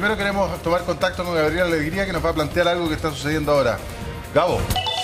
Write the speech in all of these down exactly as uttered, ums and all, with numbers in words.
primero queremos tomar contacto con Gabriela Alegría, que nos va a plantear algo que está sucediendo ahora. Gabo.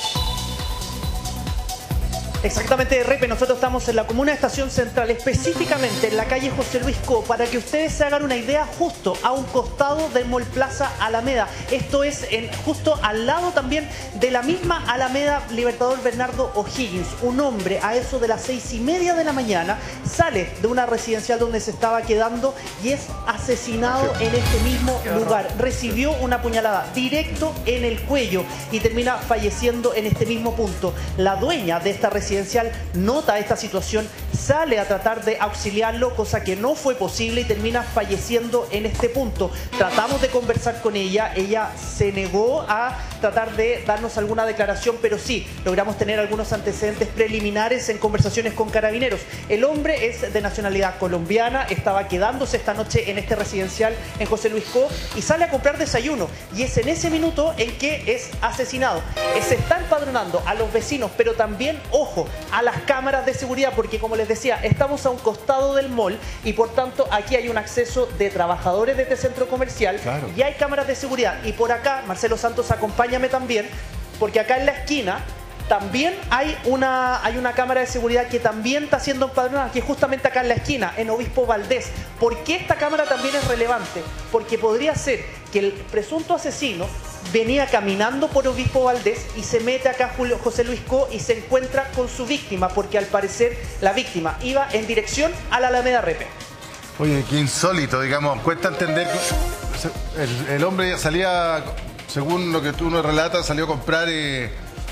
Exactamente, Repe, nosotros estamos en la comuna de Estación Central, específicamente en la calle José Luis Co, para que ustedes se hagan una idea, justo a un costado del Mall Plaza Alameda. Esto es en, justo al lado también de la misma Alameda Libertador Bernardo O'Higgins. Un hombre a eso de las seis y media de la mañana sale de una residencial donde se estaba quedando y es asesinado en este mismo lugar. Recibió una puñalada directo en el cuello y termina falleciendo en este mismo punto. La dueña de esta residencial nota esta situación, sale a tratar de auxiliarlo, cosa que no fue posible y termina falleciendo en este punto. Tratamos de conversar con ella, ella se negó a tratar de darnos alguna declaración, pero sí, logramos tener algunos antecedentes preliminares en conversaciones con carabineros. El hombre es de nacionalidad colombiana, estaba quedándose esta noche en este residencial en José Luis Co y sale a comprar desayuno y es en ese minuto en que es asesinado. Se está empadronando a los vecinos, pero también, ojo, a las cámaras de seguridad, porque como les decía, estamos a un costado del mall y por tanto aquí hay un acceso de trabajadores de este centro comercial. Claro. Y hay cámaras de seguridad. Y por acá, Marcelo Santos, acompáñame también, porque acá en la esquina también hay una, hay una cámara de seguridad que también está siendo empadronada, que es justamente acá en la esquina, en Obispo Valdés. ¿Por qué esta cámara también es relevante? Porque podría ser que el presunto asesino venía caminando por Obispo Valdés y se mete acá a Julio, José Luis Co y se encuentra con su víctima, porque al parecer la víctima iba en dirección a la Alameda Repe. Oye, qué insólito, digamos, cuesta entender que el, el hombre salía, según lo que tú nos relatas, salió a comprar eh,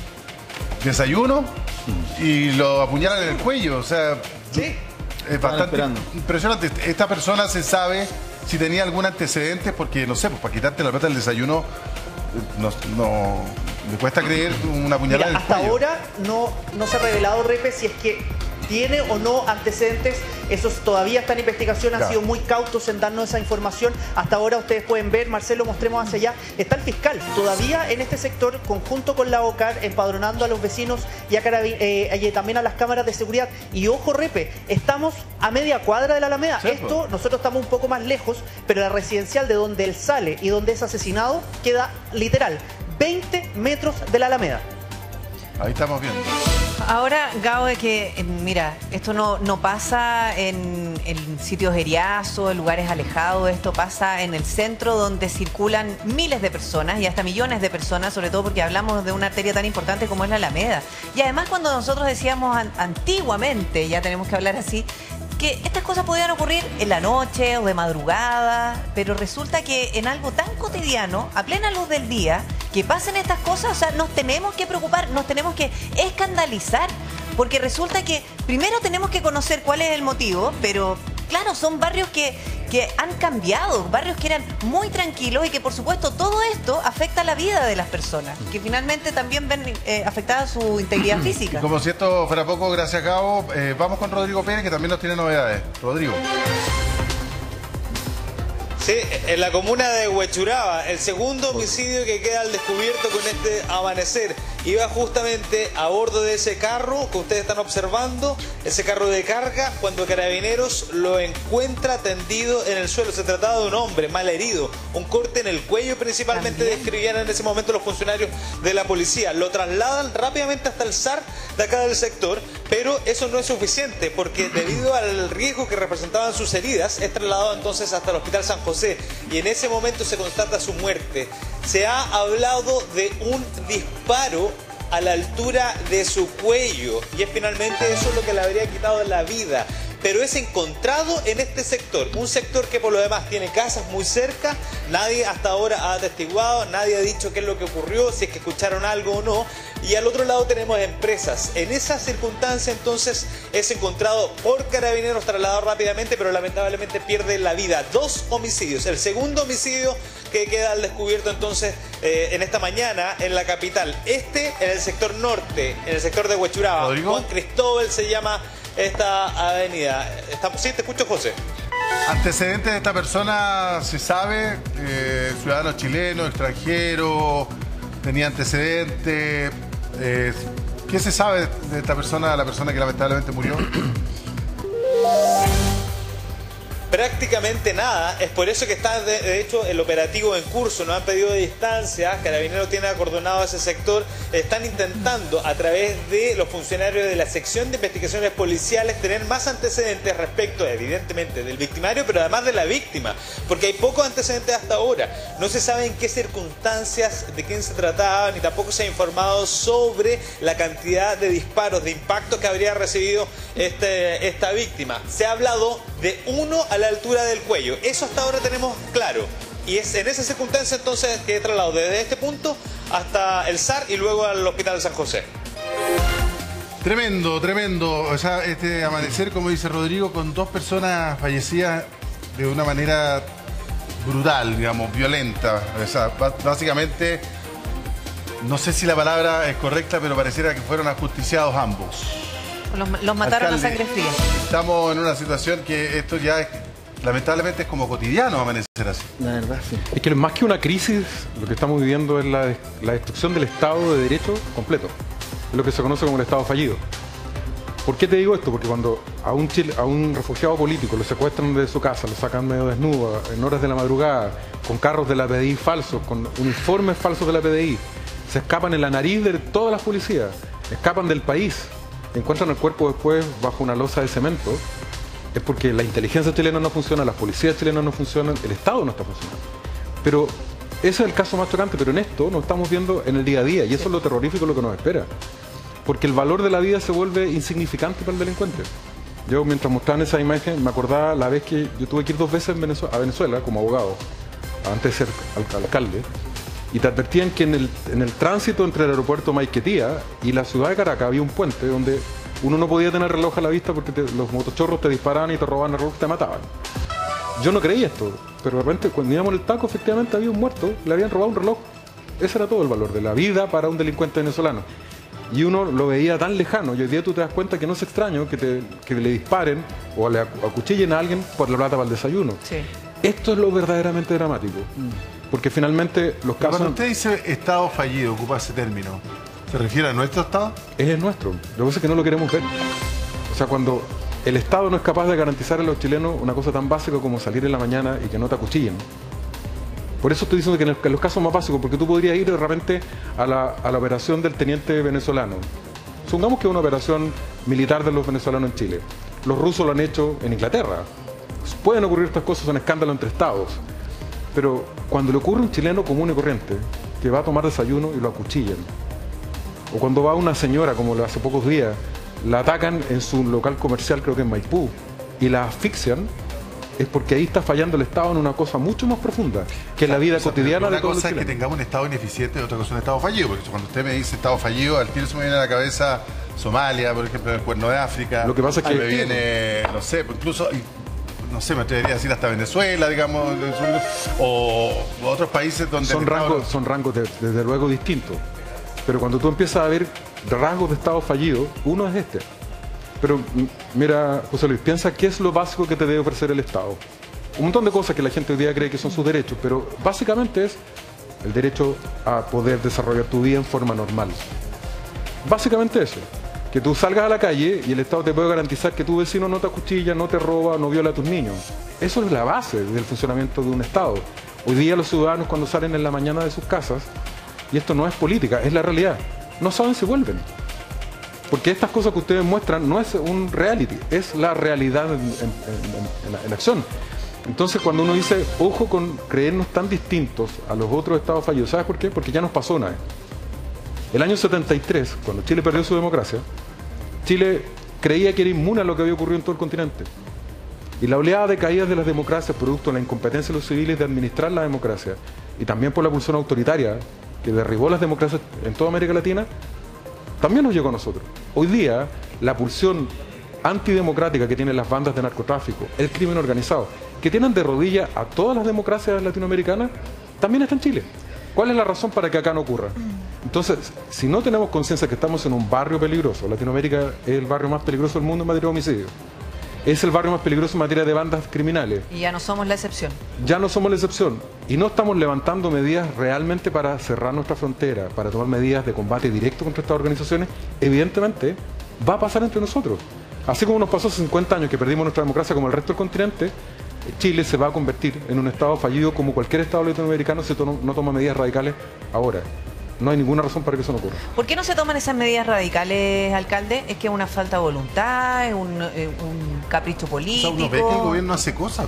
desayuno y lo apuñalan en el cuello, o sea, sí, es bastante impresionante. Esta persona se sabe si tenía algún antecedente, porque no sé, pues para quitarte la plata del desayuno no, no me cuesta creer una puñalada. Mira, hasta ahora no, no se ha revelado, Repe, si es que tiene o no antecedentes. Esos todavía está en investigación, han sido muy cautos en darnos esa información. Hasta ahora ustedes pueden ver, Marcelo, mostremos hacia allá, está el fiscal todavía en este sector, conjunto con la OCAR, empadronando a los vecinos y, a eh, y también a las cámaras de seguridad. Y ojo, Repe, estamos a media cuadra de la Alameda. Sí, Esto, pues. Nosotros estamos un poco más lejos, pero la residencial de donde él sale y donde es asesinado queda literal veinte metros de la Alameda. Ahí estamos viendo. Ahora, Gabo, de que, mira, esto no, no pasa en, en sitios heriazos, en lugares alejados, esto pasa en el centro donde circulan miles de personas y hasta millones de personas, sobre todo porque hablamos de una arteria tan importante como es la Alameda. Y además cuando nosotros decíamos an antiguamente, ya tenemos que hablar así, que estas cosas podían ocurrir en la noche o de madrugada, pero resulta que en algo tan cotidiano, a plena luz del día, que pasen estas cosas, o sea, nos tenemos que preocupar, nos tenemos que escandalizar, porque resulta que primero tenemos que conocer cuál es el motivo, pero claro, son barrios que, que han cambiado, barrios que eran muy tranquilos y que por supuesto todo esto afecta la vida de las personas, que finalmente también ven eh, afectada su integridad física. Y como si esto fuera poco, gracias Gabo, eh, vamos con Rodrigo Pérez, que también nos tiene novedades. Rodrigo. Sí, en la comuna de Huechuraba, el segundo homicidio que queda al descubierto con este amanecer. Iba justamente a bordo de ese carro que ustedes están observando, ese carro de carga, cuando Carabineros lo encuentra tendido en el suelo. Se trataba de un hombre mal herido, un corte en el cuello principalmente, describían en ese momento los funcionarios de la policía. Lo trasladan rápidamente hasta el S A R de acá del sector, pero eso no es suficiente porque debido al riesgo que representaban sus heridas, es trasladado entonces hasta el Hospital San José y en ese momento se constata su muerte. Se ha hablado de un disparo a la altura de su cuello y es finalmente eso lo que le habría quitado la vida. Pero es encontrado en este sector, un sector que por lo demás tiene casas muy cerca, nadie hasta ahora ha atestiguado, nadie ha dicho qué es lo que ocurrió, si es que escucharon algo o no, y al otro lado tenemos empresas. En esa circunstancia entonces es encontrado por Carabineros, trasladado rápidamente, pero lamentablemente pierde la vida. Dos homicidios, el segundo homicidio que queda al descubierto entonces eh, en esta mañana en la capital. Este en el sector norte, en el sector de Huechuraba. ¿Rodrigo? Juan Cristóbal se llama esta avenida. Estamos, sí, te escucho, José. Antecedentes de esta persona, se sabe, eh, ciudadano chileno, extranjero, tenía antecedentes. Eh, ¿Qué se sabe de esta persona, la persona que lamentablemente murió? prácticamente nada. Es por eso que está, de, de hecho, el operativo en curso. Nos han pedido de distancia, Carabineros tiene acordonado ese sector. Están intentando, a través de los funcionarios de la sección de investigaciones policiales, tener más antecedentes respecto, evidentemente, del victimario, pero además de la víctima, porque hay pocos antecedentes hasta ahora. No se sabe en qué circunstancias, de quién se trataba, ni tampoco se ha informado sobre la cantidad de disparos, de impactos que habría recibido este, esta víctima. Se ha hablado de uno a la altura del cuello. Eso hasta ahora tenemos claro. Y es en esa circunstancia entonces que he trasladado desde este punto hasta el S A R y luego al Hospital de San José. Tremendo, tremendo. O sea, este amanecer, como dice Rodrigo, con dos personas fallecidas de una manera brutal, digamos, violenta. O sea, básicamente, no sé si la palabra es correcta, pero pareciera que fueron ajusticiados ambos. Los, los mataron Alcalde, a sangre fría. Estamos en una situación que esto ya es, lamentablemente es como cotidiano amanecer así. La verdad, sí. Es que más que una crisis, lo que estamos viviendo es la, la destrucción del Estado de Derecho completo. Es lo que se conoce como el Estado fallido. ¿Por qué te digo esto? Porque cuando a un, chile, a un refugiado político lo secuestran de su casa, lo sacan medio desnudo, en horas de la madrugada, con carros de la P D I falsos, con uniformes falsos de la P D I, se escapan en la nariz de todas las policías, escapan del país, encuentran el cuerpo después bajo una losa de cemento, es porque la inteligencia chilena no funciona, las policías chilenas no funcionan, el Estado no está funcionando. Pero ese es el caso más chocante, pero en esto nos estamos viendo en el día a día, y eso es lo terrorífico, lo que nos espera. Porque el valor de la vida se vuelve insignificante para el delincuente. Yo, mientras mostraban esa imagen, me acordaba la vez que yo tuve que ir dos veces en Venezuela, a Venezuela como abogado, antes de ser al alcalde, y te advertían que en el, en el tránsito entre el aeropuerto Maiquetía y la ciudad de Caracas había un puente donde uno no podía tener reloj a la vista porque te, los motochorros te disparaban y te robaban el reloj y te mataban. Yo no creía esto, pero de repente cuando íbamos en el taco efectivamente había un muerto, le habían robado un reloj. Ese era todo el valor de la vida para un delincuente venezolano. Y uno lo veía tan lejano, y hoy día tú te das cuenta que no es extraño que, te, que le disparen o le acuchillen a alguien por la plata para el desayuno. Sí. Esto es lo verdaderamente dramático. Mm. Porque finalmente los casos... Cuando usted dice Estado fallido, ocupa ese término, ¿se refiere a nuestro Estado? Es el nuestro. Lo que pasa es que no lo queremos ver. O sea, cuando el Estado no es capaz de garantizar a los chilenos una cosa tan básica como salir en la mañana y que no te acuchillen. Por eso estoy diciendo que en, el, que en los casos más básicos, porque tú podrías ir de repente a la, a la operación del teniente venezolano. Supongamos que es una operación militar de los venezolanos en Chile. Los rusos lo han hecho en Inglaterra. Pueden ocurrir estas cosas, son escándalos entre estados. Pero cuando le ocurre a un chileno común y corriente, que va a tomar desayuno y lo acuchillan, o cuando va una señora, como hace pocos días, la atacan en su local comercial, creo que en Maipú, y la asfixian, es porque ahí está fallando el Estado en una cosa mucho más profunda, que es la vida o sea, cotidiana de todos los chilenos. Una cosa es que tengamos un Estado ineficiente y otra cosa es un Estado fallido, porque cuando usted me dice Estado fallido, al tiro se me viene a la cabeza Somalia, por ejemplo, el Cuerno de África. Lo que pasa es que... me viene, no sé, incluso... no sé, me atrevería a decir hasta Venezuela, digamos, o, o otros países donde... Son rangos, son rangos de, desde luego distintos, pero cuando tú empiezas a ver rasgos de Estado fallido, uno es este. Pero mira, José Luis, piensa qué es lo básico que te debe ofrecer el Estado. Un montón de cosas que la gente hoy día cree que son sus derechos, pero básicamente es el derecho a poder desarrollar tu vida en forma normal. Básicamente eso. Que tú salgas a la calle y el Estado te puede garantizar que tu vecino no te acuchilla, no te roba, no viola a tus niños. Eso es la base del funcionamiento de un Estado. Hoy día los ciudadanos cuando salen en la mañana de sus casas, y esto no es política, es la realidad, no saben si vuelven. Porque estas cosas que ustedes muestran no es un reality, es la realidad en, en, en, en, la, en acción. Entonces cuando uno dice, ojo con creernos tan distintos a los otros Estados fallidos, ¿sabes por qué? Porque ya nos pasó una vez. El año setenta y tres, cuando Chile perdió su democracia, Chile creía que era inmune a lo que había ocurrido en todo el continente. Y la oleada de caídas de las democracias, producto de la incompetencia de los civiles de administrar la democracia, y también por la pulsión autoritaria que derribó las democracias en toda América Latina, también nos llegó a nosotros. Hoy día, la pulsión antidemocrática que tienen las bandas de narcotráfico, el crimen organizado, que tienen de rodillas a todas las democracias latinoamericanas, también está en Chile. ¿Cuál es la razón para que acá no ocurra? Entonces, si no tenemos conciencia que estamos en un barrio peligroso, Latinoamérica es el barrio más peligroso del mundo en materia de homicidio, es el barrio más peligroso en materia de bandas criminales. Y ya no somos la excepción. Ya no somos la excepción. Y no estamos levantando medidas realmente para cerrar nuestra frontera, para tomar medidas de combate directo contra estas organizaciones. Evidentemente, va a pasar entre nosotros. Así como nos pasó hace cincuenta años que perdimos nuestra democracia como el resto del continente, Chile se va a convertir en un Estado fallido como cualquier Estado latinoamericano si to- no toma medidas radicales ahora. No hay ninguna razón para que eso no ocurra. ¿Por qué no se toman esas medidas radicales, alcalde? ¿Es que es una falta de voluntad? ¿Es un, eh, un capricho O político? sea, uno ve que el gobierno hace cosas.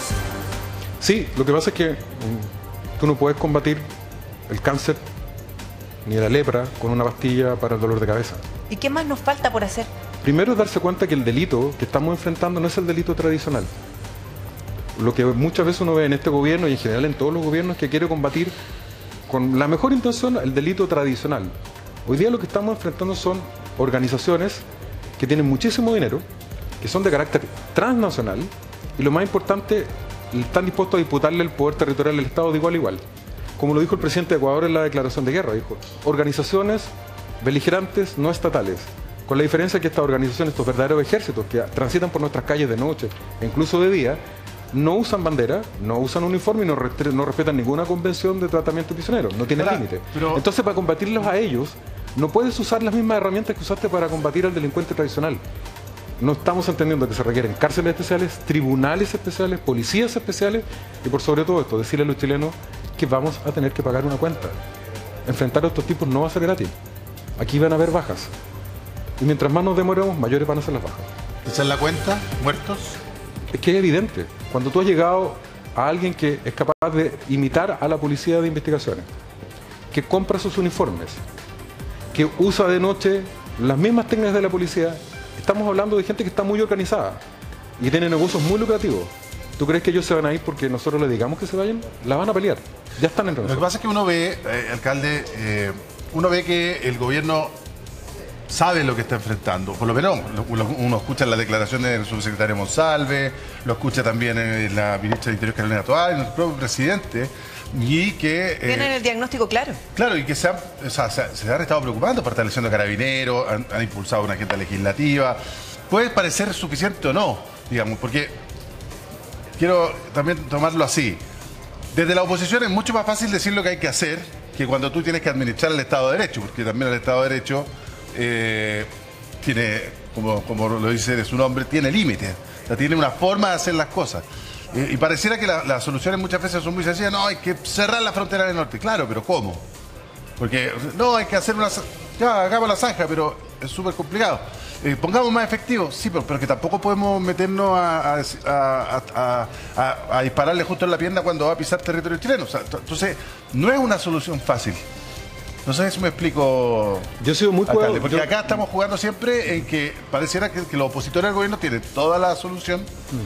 Sí, lo que pasa es que mm, tú no puedes combatir el cáncer ni la lepra con una pastilla para el dolor de cabeza. ¿Y qué más nos falta por hacer? Primero es darse cuenta que el delito que estamos enfrentando no es el delito tradicional. Lo que muchas veces uno ve en este gobierno y en general en todos los gobiernos es que quiere combatir con la mejor intención el delito tradicional. Hoy día lo que estamos enfrentando son organizaciones que tienen muchísimo dinero, que son de carácter transnacional y lo más importante, están dispuestos a disputarle el poder territorial del Estado de igual a igual. Como lo dijo el presidente de Ecuador en la declaración de guerra, dijo, organizaciones beligerantes no estatales, con la diferencia que estas organizaciones, estos verdaderos ejércitos que transitan por nuestras calles de noche e incluso de día, no usan bandera, no usan uniforme y no, restre- no respetan ninguna convención de tratamiento de prisioneros, no tienen Claro, límite. pero- Entonces, para combatirlos a ellos, no puedes usar las mismas herramientas que usaste para combatir al delincuente tradicional. No estamos entendiendo que se requieren cárceles especiales, tribunales especiales, policías especiales y por sobre todo esto, decirle a los chilenos que vamos a tener que pagar una cuenta. Enfrentar a estos tipos no va a ser gratis. Aquí van a haber bajas. Y mientras más nos demoremos, mayores van a ser las bajas. Echar la cuenta, muertos. Es que es evidente. Cuando tú has llegado a alguien que es capaz de imitar a la policía de investigaciones, que compra sus uniformes, que usa de noche las mismas técnicas de la policía, estamos hablando de gente que está muy organizada y tiene negocios muy lucrativos. ¿Tú crees que ellos se van a ir porque nosotros les digamos que se vayan? La van a pelear. Ya están entre Lo que nosotros. pasa es que uno ve, eh, alcalde, eh, uno ve que el gobierno sabe lo que está enfrentando. Por lo menos lo- lo- uno escucha la declaración del subsecretario Monsalve, lo escucha también eh, la ministra de Interior Carolina Toá y nuestro propio presidente, y que... eh, Tienen el diagnóstico claro. Claro, y que se han, o sea, se, se han estado preocupando, fortaleciendo carabineros, han, han impulsado una agenda legislativa. Puede parecer suficiente o no, digamos, porque quiero también tomarlo así. Desde la oposición es mucho más fácil decir lo que hay que hacer que cuando tú tienes que administrar el Estado de Derecho, porque también el Estado de Derecho eh, tiene, como, como lo dice de su nombre, tiene límites, o sea, tiene una forma de hacer las cosas. Eh, y pareciera que la- las soluciones muchas veces son muy sencillas. No, hay que cerrar la frontera del norte. Claro, pero ¿cómo? Porque no, hay que hacer una... Ya, hagamos la zanja, pero es súper complicado. Eh, pongamos más efectivos, sí, pero, pero que tampoco podemos meternos a, a, a- a- a- a dispararle justo en la pierna cuando va a pisar territorio chileno. O sea, t- entonces, no es una solución fácil. No sé si me explico. Yo he sido muy alcalde, cuidado- porque yo- acá estamos jugando siempre en que pareciera que, que los opositores al gobierno tienen toda la solución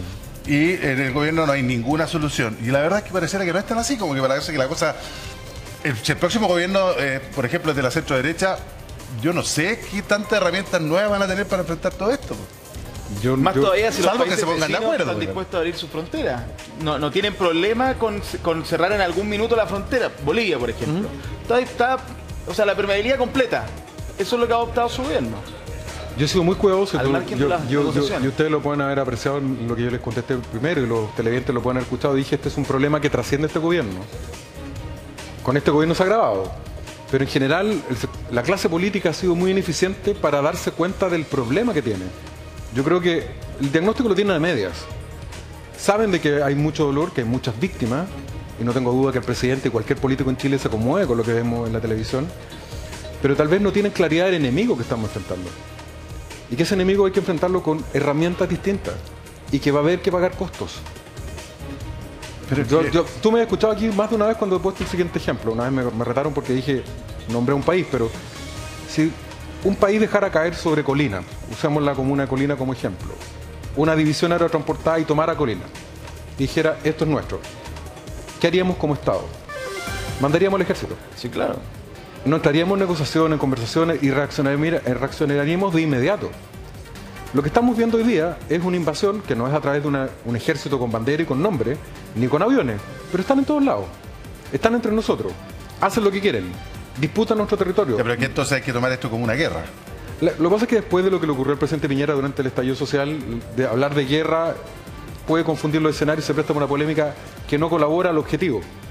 y en el gobierno no hay ninguna solución. Y la verdad es que pareciera que no es tan así, como que parece que la cosa... El, si el próximo gobierno, eh, por ejemplo, es de la centro derecha, yo no sé qué tantas herramientas nuevas van a tener para enfrentar todo esto. Yo- Más yo- todavía si los salvo que países se pongan de vecinos acuerdo, están pero- dispuestos a abrir sus fronteras. No, no tienen problema con, con cerrar en algún minuto la frontera. Bolivia, por ejemplo. está, está, o sea, la permeabilidad completa. Eso es lo que ha adoptado su gobierno. Yo he sido muy cuidadoso. Al tú- margen yo- de las yo- yo- negociaciones. y ustedes lo pueden haber apreciado en lo que yo les contesté primero y los televidentes lo pueden haber escuchado. Dije, este es un problema que trasciende este gobierno. Con este gobierno se ha agravado. Pero en general, el se- la clase política ha sido muy ineficiente para darse cuenta del problema que tiene. Yo creo que el diagnóstico lo tienen a medias. Saben de que hay mucho dolor, que hay muchas víctimas, y no tengo duda que el presidente y cualquier político en Chile se conmueve con lo que vemos en la televisión, pero tal vez no tienen claridad del enemigo que estamos enfrentando. Y que ese enemigo hay que enfrentarlo con herramientas distintas y que va a haber que pagar costos. Pero Yo- que- yo- tú me has escuchado aquí más de una vez cuando he puesto el siguiente ejemplo. Una vez me, me retaron porque dije, nombré un país, pero si un país dejara caer sobre Colina, usamos la comuna de Colina como ejemplo, una división aerotransportada y tomara Colina, y dijera, esto es nuestro, ¿qué haríamos como Estado? Mandaríamos al ejército. Sí, claro. No entraríamos en negociaciones, en conversaciones y reaccionaríamos, reaccionaríamos de inmediato. Lo que estamos viendo hoy día es una invasión que no es a través de una- un ejército con bandera y con nombre, ni con aviones, pero están en todos lados. Están entre nosotros, hacen lo que quieren, disputan nuestro territorio. Ya, pero que entonces hay que tomar esto como una guerra. La- lo que pasa es que después de lo que le ocurrió al presidente Piñera durante el estallido social, de hablar de guerra puede confundir los escenarios y se presta para una polémica que no colabora al objetivo.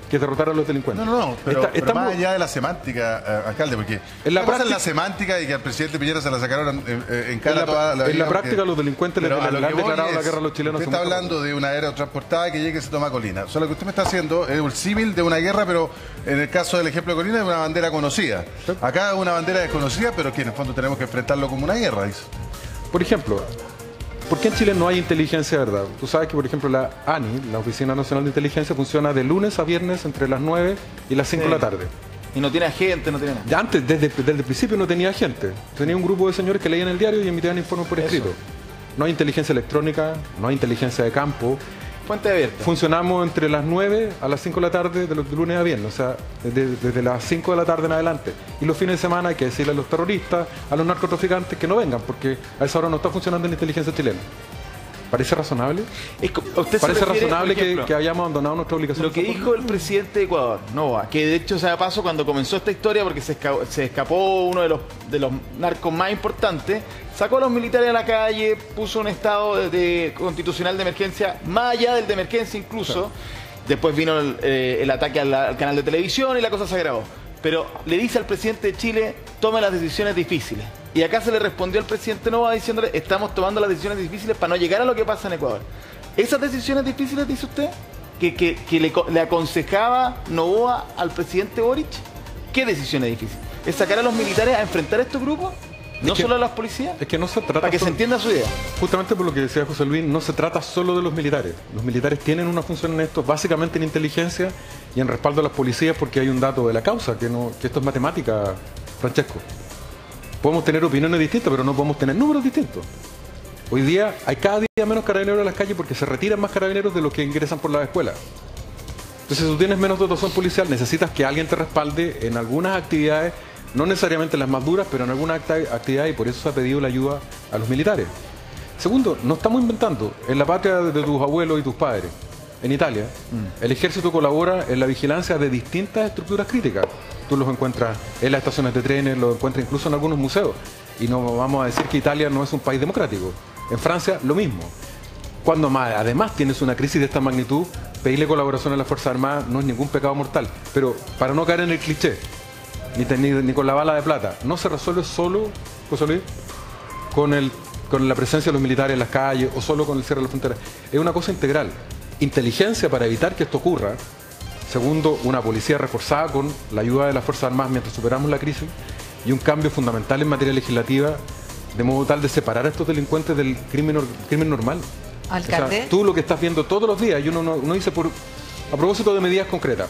que es derrotar a los delincuentes. No, no, no, pero, Está- pero estamos- más allá de la semántica, eh, alcalde, porque En la una cosa es práctica- la semántica y que al presidente Piñera se la sacaron en, en- en cara En la- toda en la digamos práctica, que- los delincuentes les pero a han lo que voy declarado la es, guerra a los chilenos Usted hace está mucho hablando de una aerotransportada que llega y se toma Colina. O sea, lo que usted me está haciendo es un símil de una guerra, pero en el caso del ejemplo de Colina es una bandera conocida. Acá es una bandera desconocida, pero que en el fondo tenemos que enfrentarlo como una guerra, dice. Por ejemplo, ¿por qué en Chile no hay inteligencia de verdad? Tú sabes que, por ejemplo, la A N I, la Oficina Nacional de Inteligencia, funciona de lunes a viernes entre las nueve y las cinco Sí. de la tarde. Y no tiene agente, no tiene nada. Ya antes, desde, desde el principio no tenía gente. Tenía un grupo de señores que leían el diario y emitían informes por escrito. No hay inteligencia electrónica, no hay inteligencia de campo. Fuente abierta. Funcionamos entre las nueve a las cinco de la tarde, de los de lunes a viernes, o sea, desde, desde las cinco de la tarde en adelante. Y los fines de semana hay que decirle a los terroristas, a los narcotraficantes que no vengan, porque a esa hora no está funcionando la inteligencia chilena. ¿Parece razonable? Es co- ¿usted se ¿Parece refiere, razonable por ejemplo, que, que hayamos abandonado nuestra obligación? lo que dijo el presidente de Ecuador, Novoa, que de hecho se da paso cuando comenzó esta historia porque se escapó, se escapó uno de los, de los narcos más importantes, sacó a los militares a la calle, puso un estado de, de constitucional de emergencia, más allá del de emergencia incluso. Después vino el, eh, el ataque al, al canal de televisión y la cosa se agravó. Pero le dice al presidente de Chile, tome las decisiones difíciles. Y acá se le respondió al presidente Novoa diciéndole, estamos tomando las decisiones difíciles para no llegar a lo que pasa en Ecuador. ¿Esas decisiones difíciles, dice usted, que, que, que le, co- le aconsejaba Novoa al presidente Boric? ¿Qué decisiones difíciles? ¿Es sacar a los militares a enfrentar a estos grupos? ¿No que- solo a las policías? Es que no se trata Para que se solo- entienda su idea. Justamente por lo que decía José Luis, no se trata solo de los militares. Los militares tienen una función en esto, básicamente en inteligencia y en respaldo a las policías, porque hay un dato de la causa, que, no, que esto es matemática, Francesco. Podemos tener opiniones distintas, pero no podemos tener números distintos. Hoy día hay cada día menos carabineros en las calles porque se retiran más carabineros de los que ingresan por las escuelas. Entonces, si tú tienes menos dotación policial, necesitas que alguien te respalde en algunas actividades, no necesariamente las más duras, pero en algunas acta- actividades, y por eso se ha pedido la ayuda a los militares. Segundo, no estamos inventando. En la patria de tus abuelos y tus padres, en Italia, el ejército colabora en la vigilancia de distintas estructuras críticas. Tú los encuentras en las estaciones de trenes, los encuentras incluso en algunos museos. Y no vamos a decir que Italia no es un país democrático. En Francia, lo mismo. Cuando más, además tienes una crisis de esta magnitud, pedirle colaboración a las Fuerzas Armadas no es ningún pecado mortal. Pero para no caer en el cliché, ni, te- ni, ni con la bala de plata, no se resuelve solo, José Luis, con, el, con la presencia de los militares en las calles o solo con el cierre de la frontera. Es una cosa integral. Inteligencia para evitar que esto ocurra. Segundo, una policía reforzada con la ayuda de las Fuerzas Armadas mientras superamos la crisis. Y un cambio fundamental en materia legislativa, de modo tal de separar a estos delincuentes del crimen, or- crimen normal. Alcalde. O sea, tú lo que estás viendo todos los días, y uno no, no dice por, a propósito de medidas concretas.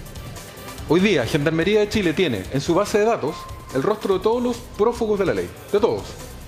Hoy día, Gendarmería de Chile tiene en su base de datos el rostro de todos los prófugos de la ley, de todos.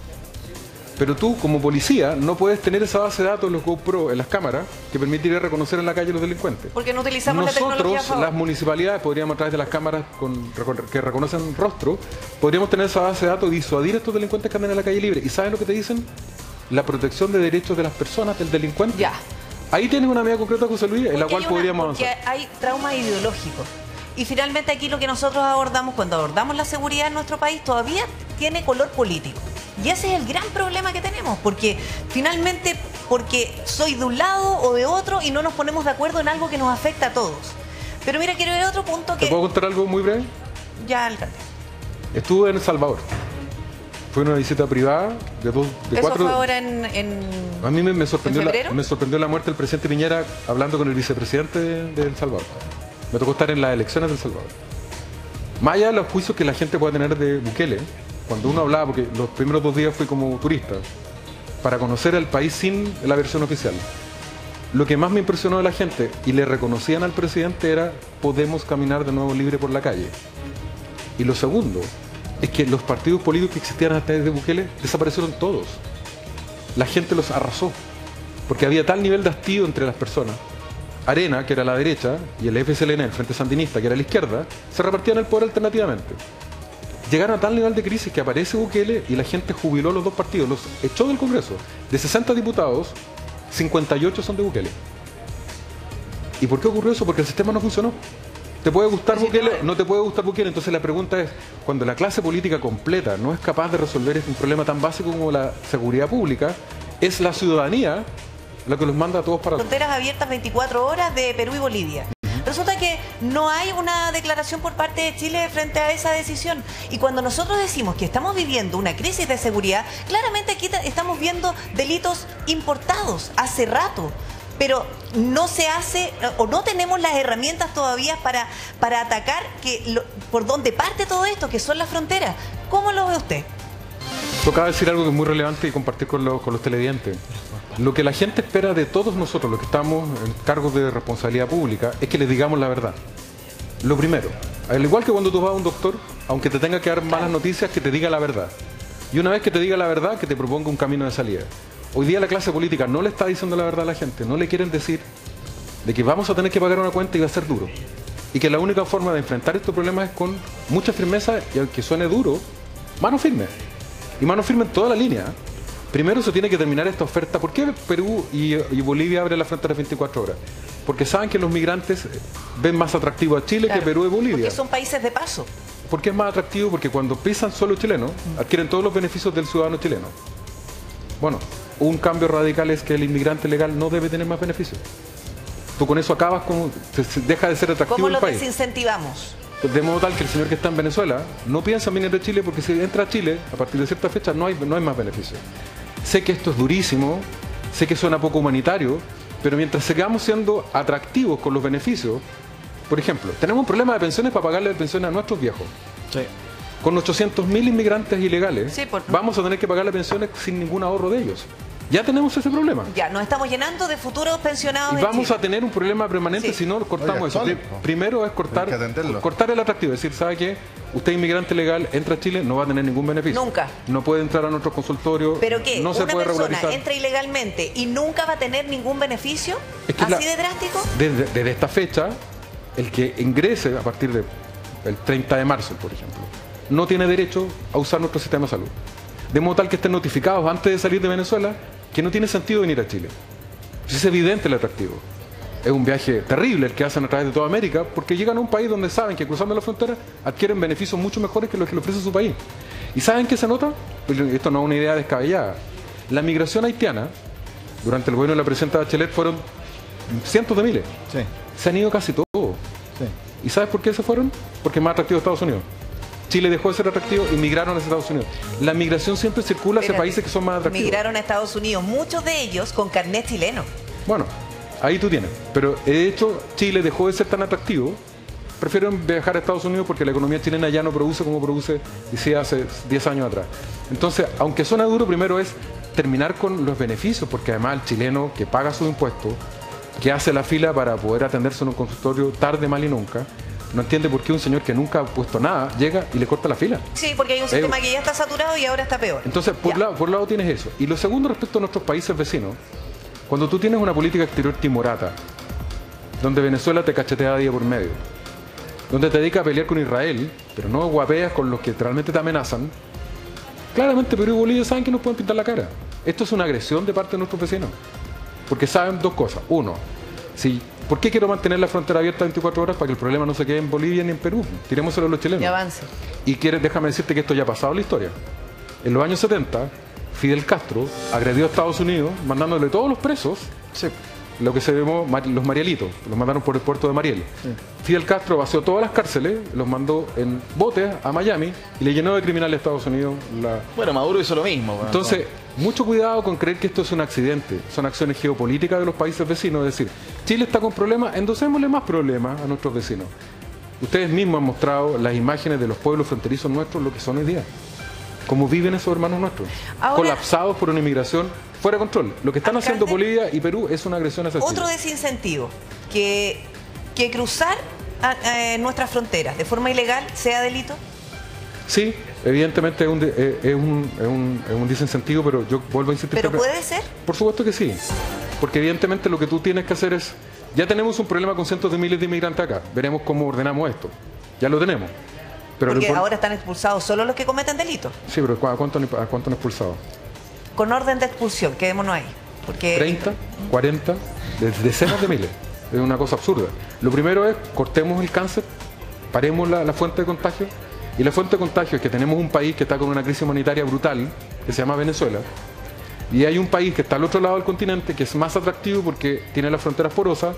Pero tú, como policía, no puedes tener esa base de datos en los GoPro, en las cámaras, que permitiría reconocer en la calle a los delincuentes. Porque no utilizamos la tecnología a Nosotros, favor. las municipalidades, podríamos a través de las cámaras con- que reconocen rostro, podríamos tener esa base de datos y disuadir a estos delincuentes que andan en la calle libre. ¿Y sabes lo que te dicen? La protección de derechos de las personas, del delincuente. Ya. Ahí tienes una medida concreta, José Luis, en la Porque cual hay una- podríamos porque avanzar. hay traumas ideológicos. Y finalmente aquí lo que nosotros abordamos cuando abordamos la seguridad en nuestro país todavía tiene color político. Y ese es el gran problema que tenemos, porque finalmente, porque soy de un lado o de otro y no nos ponemos de acuerdo en algo que nos afecta a todos. Pero mira, quiero ver otro punto ¿Te que... puedo contar algo muy breve? Ya, alcalde. Estuve en El Salvador. Fue una visita privada de dos, de Eso cuatro. fue ahora en... en- A mí me, me sorprendió ¿En la, febrero? me sorprendió la muerte del presidente Piñera hablando con el vicepresidente de, de El Salvador. Me tocó estar en las elecciones de El Salvador. Más allá de los juicios que la gente puede tener de Bukele, cuando uno hablaba, porque los primeros dos días fui como turista, para conocer el país sin la versión oficial. Lo que más me impresionó de la gente, y le reconocían al presidente, era podemos caminar de nuevo libre por la calle. Y lo segundo, es que los partidos políticos que existían hasta desde Bukele desaparecieron todos. La gente los arrasó, porque había tal nivel de hastío entre las personas. Arena, que era la derecha, y el F S L N, el Frente Sandinista, que era la izquierda, se repartían el poder alternativamente. Llegaron a tal nivel de crisis que aparece Bukele y la gente jubiló a los dos partidos, los echó del Congreso. De sesenta diputados, cincuenta y ocho son de Bukele. ¿Y por qué ocurrió eso? Porque el sistema no funcionó. ¿Te puede gustar El Bukele? sistema- No te puede gustar Bukele. Entonces la pregunta es, cuando la clase política completa no es capaz de resolver un problema tan básico como la seguridad pública, es la ciudadanía la que los manda a todos para... Fronteras abiertas veinticuatro horas de Perú y Bolivia. Resulta que no hay una declaración por parte de Chile frente a esa decisión. Y cuando nosotros decimos que estamos viviendo una crisis de seguridad, claramente aquí estamos viendo delitos importados hace rato. Pero no se hace o no tenemos las herramientas todavía para, para atacar que lo, por donde parte todo esto, que son las fronteras. ¿Cómo lo ve usted? Tocaba decir algo que es muy relevante y compartir con los, con los televidentes. Lo que la gente espera de todos nosotros, los que estamos en cargos de responsabilidad pública, es que les digamos la verdad. Lo primero, al igual que cuando tú vas a un doctor, aunque te tenga que dar malas noticias, que te diga la verdad. Y una vez que te diga la verdad, que te proponga un camino de salida. Hoy día la clase política no le está diciendo la verdad a la gente, no le quieren decir de que vamos a tener que pagar una cuenta y va a ser duro. Y que la única forma de enfrentar estos problemas es con mucha firmeza y aunque suene duro, mano firme. Y mano firme en toda la línea. Primero se tiene que terminar esta oferta. ¿Por qué Perú y, y Bolivia abren las fronteras veinticuatro horas? Porque saben que los migrantes ven más atractivo a Chile claro, que Perú y Bolivia. Porque son países de paso. ¿Por qué es más atractivo? Porque cuando pisan suelo chileno, adquieren todos los beneficios del ciudadano chileno. Bueno, un cambio radical es que el inmigrante legal no debe tener más beneficios. Tú con eso acabas con... deja de ser atractivo el país. ¿Cómo lo desincentivamos? De modo tal que el señor que está en Venezuela no piensa en venir de Chile porque si entra a Chile, a partir de cierta fecha no hay, no hay más beneficios. Sé que esto es durísimo, sé que suena poco humanitario, pero mientras sigamos siendo atractivos con los beneficios, por ejemplo, tenemos un problema de pensiones para pagarle pensiones a nuestros viejos. Sí. Con ochocientos mil inmigrantes ilegales, sí, por... vamos a tener que pagarle pensiones sin ningún ahorro de ellos. Ya tenemos ese problema. Ya, nos estamos llenando de futuros pensionados. Y vamos a tener un problema permanente sí. si no cortamos Oiga, eso. Primero es cortar, cortar el atractivo. Es decir, ¿sabe qué? Usted inmigrante legal entra a Chile, no va a tener ningún beneficio. Nunca. No puede entrar a nuestros consultorios. ¿Pero qué? No se ¿Una puede persona regularizar. entra ilegalmente y nunca va a tener ningún beneficio? Es que ¿Así la, de drástico? Desde, desde esta fecha, el que ingrese a partir del treinta de marzo, por ejemplo, no tiene derecho a usar nuestro sistema de salud. De modo tal que estén notificados antes de salir de Venezuela que no tiene sentido venir a Chile. Es evidente el atractivo. Es un viaje terrible el que hacen a través de toda América porque llegan a un país donde saben que cruzando la frontera adquieren beneficios mucho mejores que los que le ofrece su país. ¿Y saben qué se nota? Esto no es una idea descabellada. La migración haitiana, durante el gobierno de la presidenta Bachelet, fueron cientos de miles. Sí. Se han ido casi todos. Sí. ¿Y sabes por qué se fueron? Porque es más atractivo Estados Unidos. Chile dejó de ser atractivo y migraron a Estados Unidos. La migración siempre circula hacia países que son más atractivos. Migraron a Estados Unidos, muchos de ellos con carnet chileno. Bueno, ahí tú tienes. Pero de hecho, Chile dejó de ser tan atractivo. Prefieren viajar a Estados Unidos porque la economía chilena ya no produce como produce, decía, hace diez años atrás. Entonces, aunque suena duro, primero es terminar con los beneficios, porque además el chileno que paga sus impuestos, que hace la fila para poder atenderse en un consultorio tarde, mal y nunca, no entiende por qué un señor que nunca ha puesto nada llega y le corta la fila. Sí, porque hay un sistema eh, que ya está saturado y ahora está peor. Entonces, por lado, por lado tienes eso. Y lo segundo, respecto a nuestros países vecinos, cuando tú tienes una política exterior timorata, donde Venezuela te cachetea día por medio, donde te dedicas a pelear con Israel, pero no guapeas con los que realmente te amenazan, claramente Perú y Bolivia saben que nos pueden pintar la cara. Esto es una agresión de parte de nuestros vecinos. Porque saben dos cosas. Uno, si... ¿Por qué quiero mantener la frontera abierta veinticuatro horas? Para que el problema no se quede en Bolivia ni en Perú. Tirémoselo a los chilenos. Y avance. Y quieres, déjame decirte que esto ya ha pasado en la historia. En los años setenta, Fidel Castro agredió a Estados Unidos mandándole todos los presos, Sí. lo que se llamó los Marielitos, los mandaron por el puerto de Mariel. Sí. Fidel Castro vació todas las cárceles, los mandó en botes a Miami y le llenó de criminales a Estados Unidos. La... Bueno, Maduro hizo lo mismo. Bueno, Entonces, mucho cuidado con creer que esto es un accidente. Son acciones geopolíticas de los países vecinos. Es decir, Chile está con problemas, endosémosle más problemas a nuestros vecinos. Ustedes mismos han mostrado las imágenes de los pueblos fronterizos nuestros, lo que son hoy día. Cómo viven esos hermanos nuestros. Ahora, colapsados por una inmigración fuera de control. Lo que están alcalde, haciendo Bolivia y Perú es una agresión hacia Chile. Otro desincentivo, que, que cruzar a, a, nuestras fronteras de forma ilegal sea delito. Sí, evidentemente es un, de, es, un, es, un, es un desincentivo, pero yo vuelvo a insistir. ¿Pero puede ser? Por supuesto que sí. Porque evidentemente lo que tú tienes que hacer es... Ya tenemos un problema con cientos de miles de inmigrantes acá. Veremos cómo ordenamos esto. Ya lo tenemos. Pero Porque lo... ahora están expulsados solo los que cometen delitos. Sí, pero ¿a cuánto, a cuánto han expulsado? Con orden de expulsión, quedémonos ahí. Porque... treinta, cuarenta, decenas de miles. Es una cosa absurda. Lo primero es, cortemos el cáncer, paremos la, la fuente de contagio. Y la fuente de contagio es que tenemos un país que está con una crisis humanitaria brutal, que se llama Venezuela. Y hay un país que está al otro lado del continente, que es más atractivo porque tiene las fronteras porosas,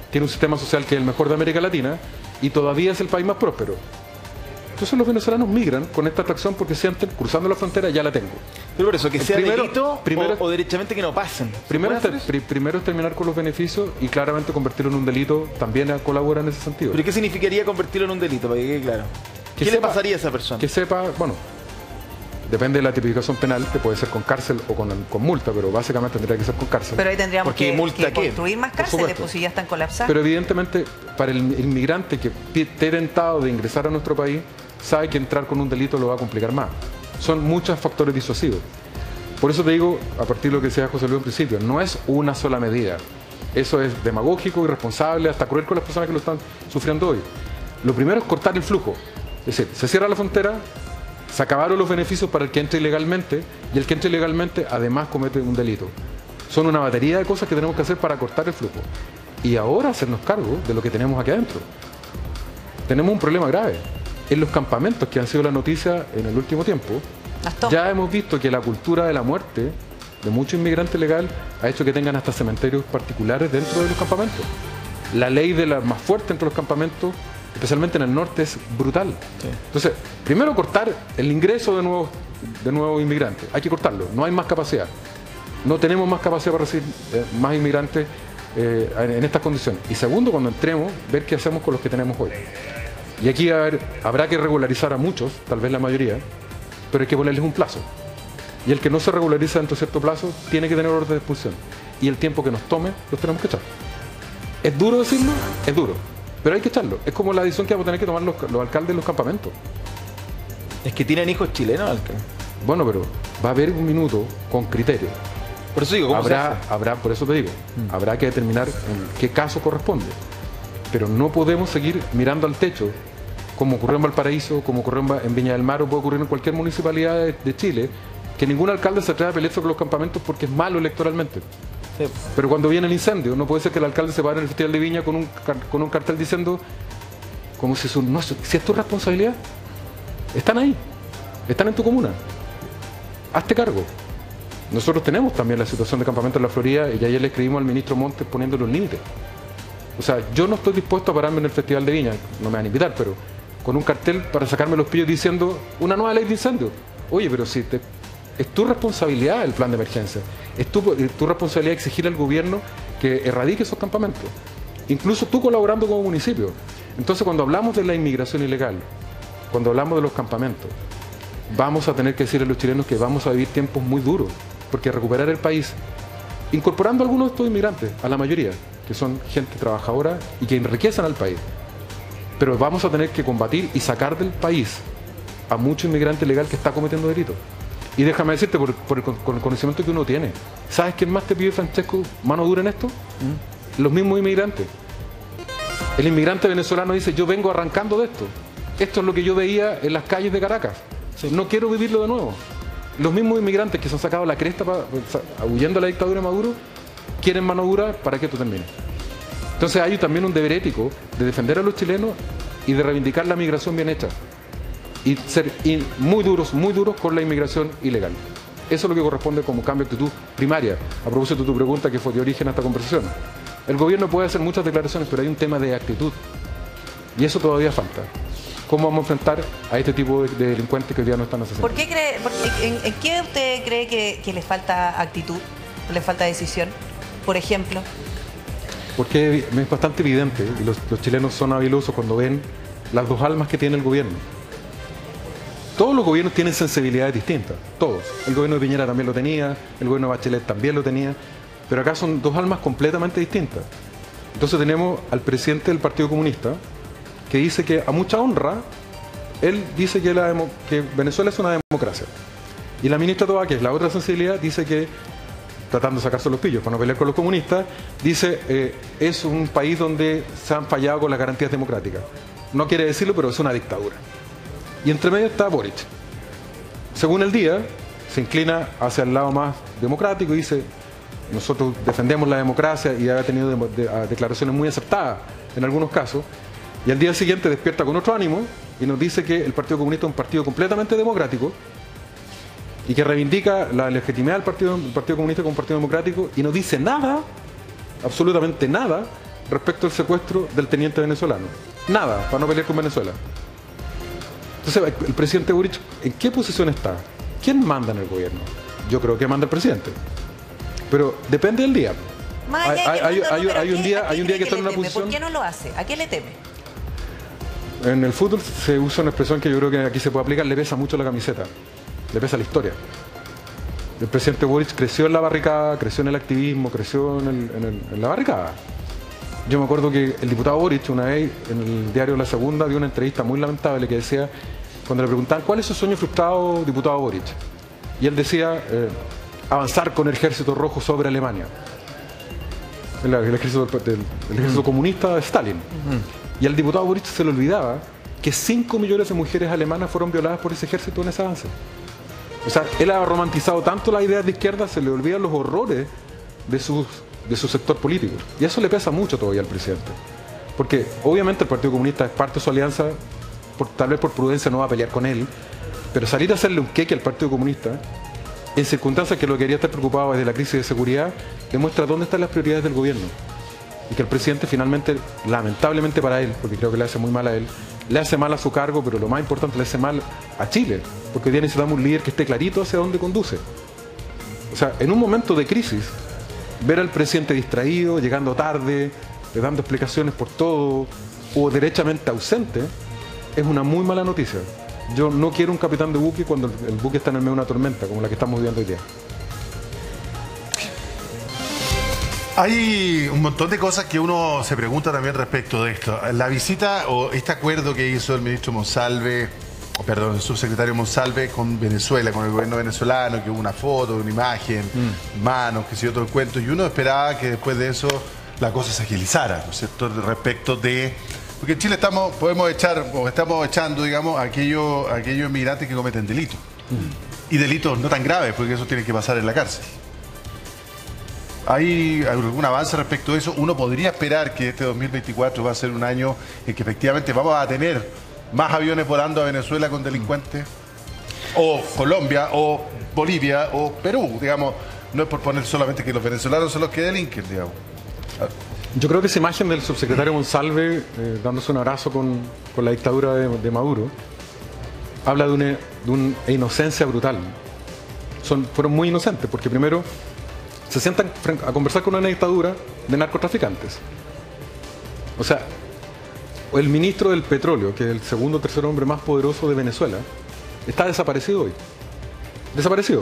tiene un sistema social que es el mejor de América Latina y todavía es el país más próspero. Entonces los venezolanos migran con esta atracción porque sienten, cruzando la frontera, ya la tengo. Pero por eso, que sea primero, delito primero, o, o derechamente que no pasen. Primero es, pri, primero es terminar con los beneficios y claramente convertirlo en un delito también colabora en ese sentido. ¿Pero qué significaría convertirlo en un delito? Para que quede claro. Que ¿Qué sepa, le pasaría a esa persona? Que sepa, bueno, depende de la tipificación penal, que puede ser con cárcel o con, con multa, pero básicamente tendría que ser con cárcel. Pero ahí tendríamos Porque que, multa, que ¿qué? construir más Por cárceles, supuesto. pues si ya están colapsadas. Pero evidentemente, para el inmigrante que esté tentado de ingresar a nuestro país, sabe que entrar con un delito lo va a complicar más. Son muchos factores disuasivos. Por eso te digo, a partir de lo que decía José Luis en principio, no es una sola medida. Eso es demagógico, irresponsable, hasta cruel con las personas que lo están sufriendo hoy. Lo primero es cortar el flujo. Es decir, se cierra la frontera, se acabaron los beneficios para el que entre ilegalmente y el que entre ilegalmente además comete un delito. Son una batería de cosas que tenemos que hacer para cortar el flujo. Y ahora hacernos cargo de lo que tenemos aquí adentro. Tenemos un problema grave. En los campamentos que han sido la noticia en el último tiempo, ya hemos visto que la cultura de la muerte de muchos inmigrantes legales ha hecho que tengan hasta cementerios particulares dentro de los campamentos. La ley de la más fuerte entre los campamentos, especialmente en el norte, es brutal. Sí. Entonces, primero cortar el ingreso de nuevos, de nuevos inmigrantes. Hay que cortarlo, no hay más capacidad. No tenemos más capacidad para recibir eh, más inmigrantes eh, en, en estas condiciones. Y segundo, cuando entremos, ver qué hacemos con los que tenemos hoy. Y aquí a ver, habrá que regularizar a muchos, tal vez la mayoría, pero hay que ponerles un plazo. Y el que no se regulariza dentro de cierto plazo tiene que tener orden de expulsión. Y el tiempo que nos tome, los tenemos que echar. ¿Es duro decirlo? Es duro. Pero hay que echarlo. Es como la decisión que vamos a tener que tomar los, los alcaldes de los campamentos. Es que tienen hijos chilenos, alcalde. Bueno, pero va a haber un minuto con criterio. Por eso digo, ¿cómo habrá, se hace? habrá, por eso te digo, mm. habrá que determinar en qué caso corresponde. Pero no podemos seguir mirando al techo, como ocurrió en Valparaíso, como ocurrió en Viña del Mar o puede ocurrir en cualquier municipalidad de, de Chile, que ningún alcalde se atreva a pelearse con los campamentos porque es malo electoralmente. Sí. Pero cuando viene el incendio, no puede ser que el alcalde se pare en el Festival de Viña con un, con un cartel diciendo, como si, su, no, si es tu responsabilidad, están ahí, están en tu comuna, hazte cargo. Nosotros tenemos también la situación de campamento en la Florida y ayer le escribimos al ministro Montes poniendo los límites. O sea, yo no estoy dispuesto a pararme en el Festival de Viña, no me van a invitar, pero con un cartel para sacarme los pillos diciendo una nueva ley de incendio. Oye, pero si te, es tu responsabilidad el plan de emergencia, es tu, es tu responsabilidad exigir al gobierno que erradique esos campamentos, incluso tú colaborando como municipio. Entonces, cuando hablamos de la inmigración ilegal, cuando hablamos de los campamentos, vamos a tener que decir a los chilenos que vamos a vivir tiempos muy duros, porque recuperar el país, incorporando a algunos de estos inmigrantes, a la mayoría, que son gente trabajadora y que enriquecen al país. Pero vamos a tener que combatir y sacar del país a mucho inmigrante ilegal que está cometiendo delitos. Y déjame decirte, por, por el, con el conocimiento que uno tiene, ¿sabes quién más te pide, Francesco, mano dura en esto? ¿Mm? Los mismos inmigrantes. El inmigrante venezolano dice, yo vengo arrancando de esto. Esto es lo que yo veía en las calles de Caracas. Sí. No quiero vivirlo de nuevo. Los mismos inmigrantes que se han sacado la cresta para, huyendo a la dictadura de Maduro, quieren mano dura para que esto termine. Entonces hay también un deber ético de defender a los chilenos y de reivindicar la migración bien hecha. Y ser in, muy duros, muy duros con la inmigración ilegal. Eso es lo que corresponde como cambio de actitud primaria. A propósito de tu pregunta que fue de origen a esta conversación. El gobierno puede hacer muchas declaraciones, pero hay un tema de actitud. Y eso todavía falta. ¿Cómo vamos a enfrentar a este tipo de, de delincuentes que hoy día no están asesinando? ¿Por qué cree, por, en, ¿En qué usted cree que, que les falta actitud? ¿Les falta decisión? Por ejemplo. Porque es bastante evidente, y los, los chilenos son habilosos cuando ven las dos almas que tiene el gobierno. Todos los gobiernos tienen sensibilidades distintas, todos. El gobierno de Piñera también lo tenía, el gobierno de Bachelet también lo tenía, pero acá son dos almas completamente distintas. Entonces tenemos al presidente del Partido Comunista, que dice que a mucha honra, él dice que, la demo, que Venezuela es una democracia. Y la ministra Toa, que es la otra sensibilidad, dice que, tratando de sacarse los pillos para no pelear con los comunistas, dice eh, es un país donde se han fallado con las garantías democráticas. No quiere decirlo, pero es una dictadura. Y entre medio está Boric. Según el día, se inclina hacia el lado más democrático y dice, nosotros defendemos la democracia y ha tenido de, de, de, declaraciones muy acertadas en algunos casos. Y al día siguiente despierta con otro ánimo y nos dice que el Partido Comunista es un partido completamente democrático y que reivindica la legitimidad del Partido, del Partido Comunista como un partido democrático y no dice nada, absolutamente nada, respecto al secuestro del teniente venezolano. Nada, para no pelear con Venezuela. Entonces, el presidente Boric, ¿en qué posición está? ¿Quién manda en el gobierno? Yo creo que manda el presidente. Pero depende del día. Más allá Hay, que hay, manda, hay, no, pero hay ¿a un qué- día, a qué hay un día cree que está en le una teme? posición. ¿Por qué no lo hace? ¿A qué le teme? En el fútbol se usa una expresión que yo creo que aquí se puede aplicar, le pesa mucho la camiseta, le pesa la historia. El presidente Boric creció en la barricada, creció en el activismo, creció en, el- en el- en la barricada. Yo me acuerdo que el diputado Boric una vez en el diario La Segunda dio una entrevista muy lamentable que decía, cuando le preguntaban ¿cuál es su sueño frustrado, diputado Boric? Y él decía, eh, avanzar con el ejército rojo sobre Alemania. El, el ejército, del- el ejército comunista de Stalin. Y al diputado Boric se le olvidaba que cinco millones de mujeres alemanas fueron violadas por ese ejército en ese avance. O sea, él ha romantizado tanto las ideas de izquierda, se le olvidan los horrores de, sus, de su sector político. Y eso le pesa mucho todavía al presidente. Porque obviamente el Partido Comunista es parte de su alianza, por, tal vez por prudencia no va a pelear con él, pero salir a hacerle un queque al Partido Comunista, en circunstancias que lo que quería estar preocupado desde la crisis de seguridad, demuestra dónde están las prioridades del gobierno. Y que el presidente finalmente, lamentablemente para él, porque creo que le hace muy mal a él, le hace mal a su cargo, pero lo más importante, le hace mal a Chile, porque hoy día necesitamos un líder que esté clarito hacia dónde conduce. O sea, en un momento de crisis, ver al presidente distraído, llegando tarde, dando explicaciones por todo, o derechamente ausente, es una muy mala noticia. Yo no quiero un capitán de buque cuando el buque está en el medio de una tormenta, como la que estamos viviendo hoy día. Hay un montón de cosas que uno se pregunta también respecto de esto. La visita o este acuerdo que hizo el ministro Monsalve, o perdón, el subsecretario Monsalve con Venezuela, con el gobierno venezolano, que hubo una foto, una imagen, mm. manos, que se dio todo el cuento, y uno esperaba que después de eso la cosa se agilizara, ¿no es cierto?, respecto de... Porque en Chile estamos, podemos echar, o estamos echando, digamos, a aquellos, a aquellos inmigrantes que cometen delitos. Mm. Y delitos no tan graves, porque eso tiene que pasar en la cárcel. ¿Hay algún avance respecto a eso? Uno podría esperar que este dos mil veinticuatro va a ser un año en que efectivamente vamos a tener más aviones volando a Venezuela con delincuentes, o Colombia, o Bolivia, o Perú, digamos. No es por poner solamente que los venezolanos son los que delinquen, digamos. Yo creo que esa imagen del subsecretario Monsalve eh, dándose un abrazo con, con la dictadura de, de Maduro habla de una, de una inocencia brutal. Son, fueron muy inocentes, porque primero se sientan a conversar con una dictadura de narcotraficantes. O sea, el ministro del petróleo, que es el segundo o tercer hombre más poderoso de Venezuela, está desaparecido hoy. Desaparecido.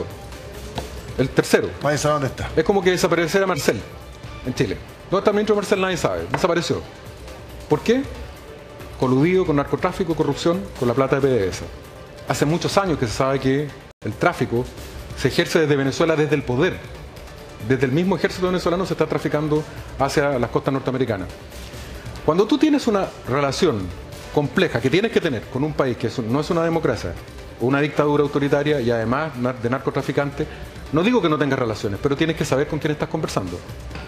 El tercero. Nadie sabe dónde está. Es como que desapareciera Marcel en Chile. ¿Dónde está el ministro Marcel? Nadie sabe. Desapareció. ¿Por qué? Coludido con narcotráfico, corrupción, con la plata de P D V S A. Hace muchos años que se sabe que el tráfico se ejerce desde Venezuela, desde el poder. Desde el mismo ejército venezolano se está traficando hacia las costas norteamericanas. Cuando tú tienes una relación compleja que tienes que tener con un país que no es una democracia, una dictadura autoritaria y además de narcotraficante, no digo que no tengas relaciones, pero tienes que saber con quién estás conversando.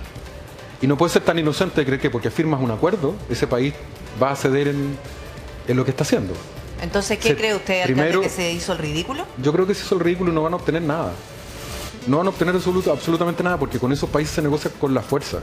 Y no puedes ser tan inocente de creer que porque firmas un acuerdo, ese país va a ceder en, en lo que está haciendo. Entonces, ¿qué Se, cree usted, alcalde, primero, que se hizo el ridículo? Yo creo que se hizo el ridículo y no van a obtener nada. No van a obtener absoluto, absolutamente nada, porque con esos países se negocia con la fuerza.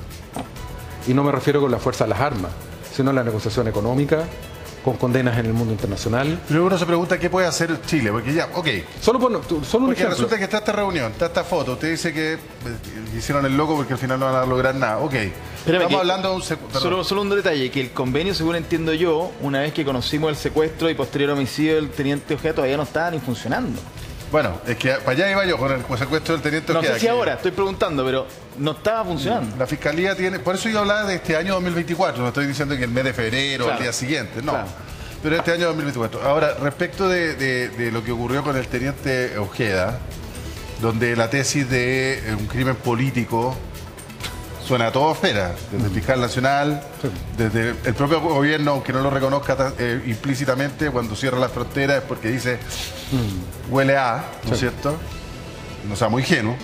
Y no me refiero con la fuerza de las armas, sino la negociación económica, con condenas en el mundo internacional. Pero uno se pregunta qué puede hacer Chile, porque ya, ok. Solo, por, solo un porque ejemplo. resulta que está esta reunión, está esta foto, usted dice que eh, hicieron el loco porque al final no van a lograr nada, ok. Espérame, Estamos que- hablando de un secu- Solo, solo un detalle, que el convenio, según entiendo yo, una vez que conocimos el secuestro y posterior homicidio del teniente Ojeda, todavía no estaba ni funcionando. Bueno, es que para allá iba yo con el secuestro del teniente No Ojeda, sé si que ahora, estoy preguntando, pero no estaba funcionando. La fiscalía tiene, por eso yo hablaba de este año dos mil veinticuatro, no estoy diciendo que el mes de febrero o Claro. el día siguiente, no. Claro. Pero este año dos mil veinticuatro. Ahora, respecto de, de- de lo que ocurrió con el teniente Ojeda, donde la tesis de eh, un crimen político suena a toda esfera, desde el fiscal nacional, desde el propio gobierno, aunque no lo reconozca eh, implícitamente, cuando cierra las fronteras es porque dice huele a, ¿no es cierto? No sea muy ingenuo.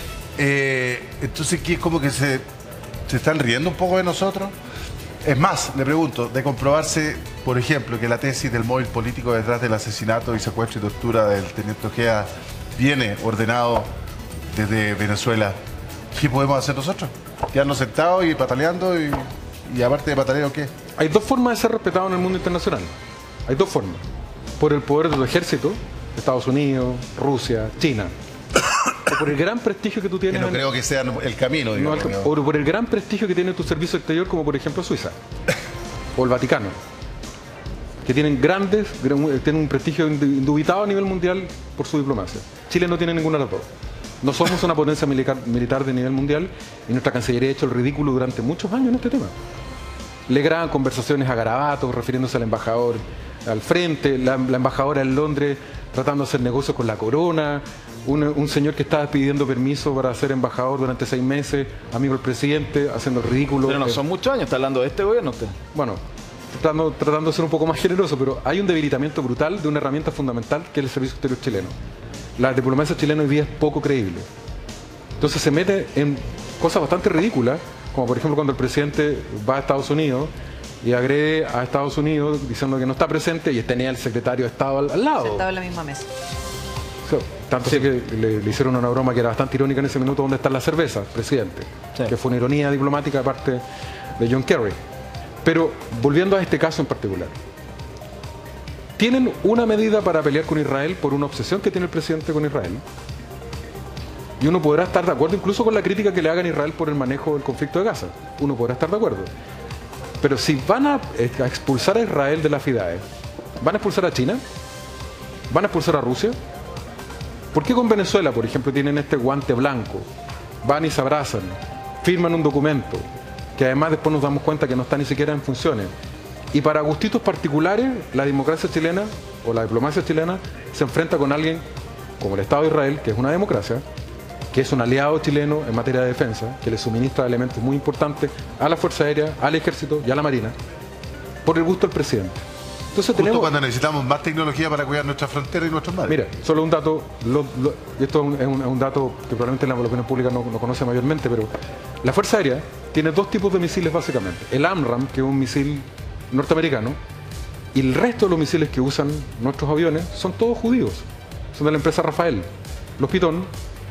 Eh, entonces, ¿qué es como que se, se están riendo un poco de nosotros? Es más, le pregunto, de comprobarse, por ejemplo, que la tesis del móvil político detrás del asesinato y secuestro y tortura del teniente Ojeda viene ordenado desde Venezuela, ¿qué podemos hacer nosotros? Quedarnos sentados y pataleando y... y aparte de patalero, ¿qué? Hay dos formas de ser respetado en el mundo internacional. Hay dos formas. Por el poder de tu ejército, Estados Unidos, Rusia, China. O por el gran prestigio que tú tienes. Que no en, creo que sea el camino, no, digamos. o por el gran prestigio que tiene tu servicio exterior, como por ejemplo Suiza. O el Vaticano. Que tienen grandes, tienen un prestigio indubitado a nivel mundial por su diplomacia. Chile no tiene ninguna de las dos. No somos una potencia militar, militar de nivel mundial y nuestra Cancillería ha hecho el ridículo durante muchos años en este tema. Le graban conversaciones a garabatos refiriéndose al embajador al frente, la, la embajadora en Londres tratando de hacer negocios con la corona, un, un señor que estaba pidiendo permiso para ser embajador durante seis meses, amigo del presidente, haciendo el ridículo. Pero no son muchos años, está hablando de este gobierno usted. Bueno, tratando, tratando de ser un poco más generoso, pero hay un debilitamiento brutal de una herramienta fundamental que es el servicio exterior chileno. La diplomacia chilena hoy día es poco creíble. Entonces se mete en cosas bastante ridículas, como por ejemplo cuando el presidente va a Estados Unidos y agrede a Estados Unidos diciendo que no está presente y tenía el secretario de Estado al, al lado. Sentado en la misma mesa. O sea, tanto sí que le, le hicieron una broma que era bastante irónica en ese minuto, ¿dónde están las cervezas, presidente? Sí. Que fue una ironía diplomática de parte de John Kerry. Pero volviendo a este caso en particular, tienen una medida para pelear con Israel por una obsesión que tiene el presidente con Israel. Y uno podrá estar de acuerdo incluso con la crítica que le hagan a Israel por el manejo del conflicto de Gaza. Uno podrá estar de acuerdo. Pero si van a, a expulsar a Israel de la FIDAE, ¿van a expulsar a China? ¿Van a expulsar a Rusia? ¿Por qué con Venezuela, por ejemplo, tienen este guante blanco? Van y se abrazan, firman un documento, que además después nos damos cuenta que no está ni siquiera en funciones. Y para gustitos particulares, la democracia chilena o la diplomacia chilena se enfrenta con alguien como el Estado de Israel, que es una democracia, que es un aliado chileno en materia de defensa, que le suministra elementos muy importantes a la Fuerza Aérea, al Ejército y a la Marina, por el gusto del presidente. Entonces Justo tenemos, cuando necesitamos más tecnología para cuidar nuestras fronteras y nuestros mares. Mira, solo un dato, lo, lo, y esto es un, es un dato que probablemente la opinión pública no, no conoce mayormente, pero la Fuerza Aérea tiene dos tipos de misiles básicamente. El AMRAAM, que es un misil norteamericano, y el resto de los misiles que usan nuestros aviones son todos judíos, son de la empresa Rafael. Los Pitón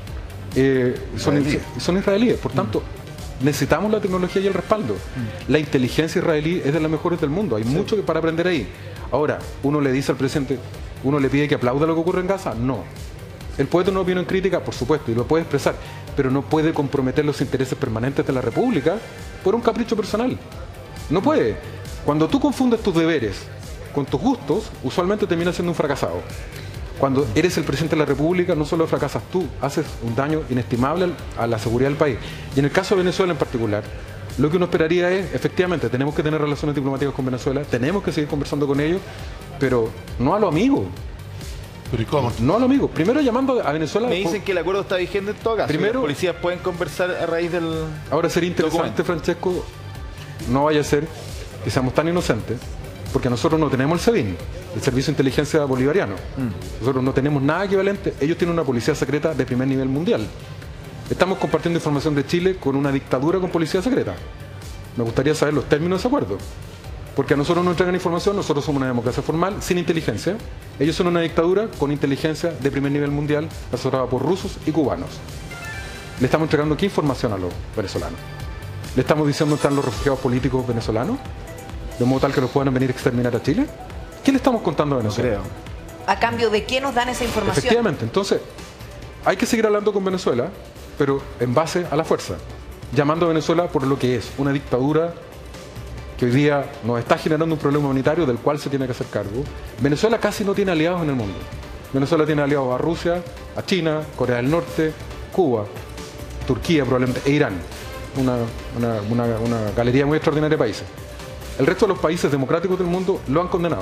eh, son, israelíes. son israelíes, por tanto mm. necesitamos la tecnología y el respaldo. Mm. La inteligencia israelí es de las mejores del mundo, hay sí. mucho que para aprender ahí. Ahora, uno le dice al presidente, uno le pide que aplauda lo que ocurre en Gaza, no. Él puede tener una opinión crítica, por supuesto, y lo puede expresar, pero no puede comprometer los intereses permanentes de la República por un capricho personal. No puede. Cuando tú confundes tus deberes con tus gustos, usualmente terminas siendo un fracasado. Cuando eres el presidente de la República, no solo fracasas tú, haces un daño inestimable a la seguridad del país. Y en el caso de Venezuela en particular, lo que uno esperaría es, efectivamente, tenemos que tener relaciones diplomáticas con Venezuela, tenemos que seguir conversando con ellos, pero no a lo amigo. ¿Pero y cómo? No a lo amigo. Primero llamando a Venezuela... Me dicen que el acuerdo está vigente en todo caso. Primero, los policías pueden conversar a raíz del... Ahora sería interesante, documento. Francesco, no vaya a ser que seamos tan inocentes, porque nosotros no tenemos el SEBIN, el Servicio de Inteligencia Bolivariano. Mm. Nosotros no tenemos nada equivalente. Ellos tienen una policía secreta de primer nivel mundial. Estamos compartiendo información de Chile con una dictadura con policía secreta. Me gustaría saber los términos de ese acuerdo. Porque a nosotros nos entregan información, nosotros somos una democracia formal, sin inteligencia. Ellos son una dictadura con inteligencia de primer nivel mundial, asesorada por rusos y cubanos. Le estamos entregando qué información a los venezolanos. Le estamos diciendo dónde están los refugiados políticos venezolanos, de modo tal que los puedan venir a exterminar a Chile. ¿Qué le estamos contando a Venezuela? Creo. ¿A cambio de qué nos dan esa información? Efectivamente, entonces hay que seguir hablando con Venezuela, pero en base a la fuerza, llamando a Venezuela por lo que es, una dictadura que hoy día nos está generando un problema humanitario del cual se tiene que hacer cargo. Venezuela casi no tiene aliados en el mundo. Venezuela tiene aliados a Rusia, a China, Corea del Norte, Cuba, Turquía probablemente, e Irán. Una, una, una, una galería muy extraordinaria de países. El resto de los países democráticos del mundo lo han condenado.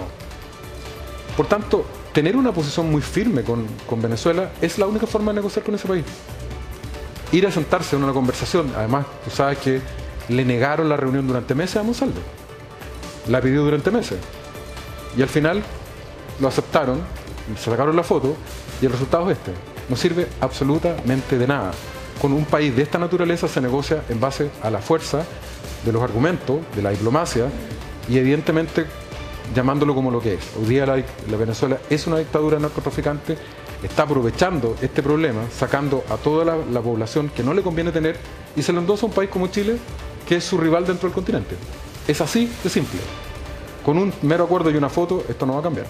Por tanto, tener una posición muy firme con, con Venezuela es la única forma de negociar con ese país. Ir a sentarse en una conversación, además, tú sabes que le negaron la reunión durante meses a Monsalve. La pidió durante meses. Y al final lo aceptaron, se sacaron la foto y el resultado es este. No sirve absolutamente de nada. Con un país de esta naturaleza se negocia en base a la fuerza de los argumentos, de la diplomacia y evidentemente llamándolo como lo que es. Hoy día la, la Venezuela es una dictadura narcotraficante, está aprovechando este problema, sacando a toda la, la población que no le conviene tener y se lo endosa a un país como Chile, que es su rival dentro del continente. Es así de simple. Con un mero acuerdo y una foto, esto no va a cambiar.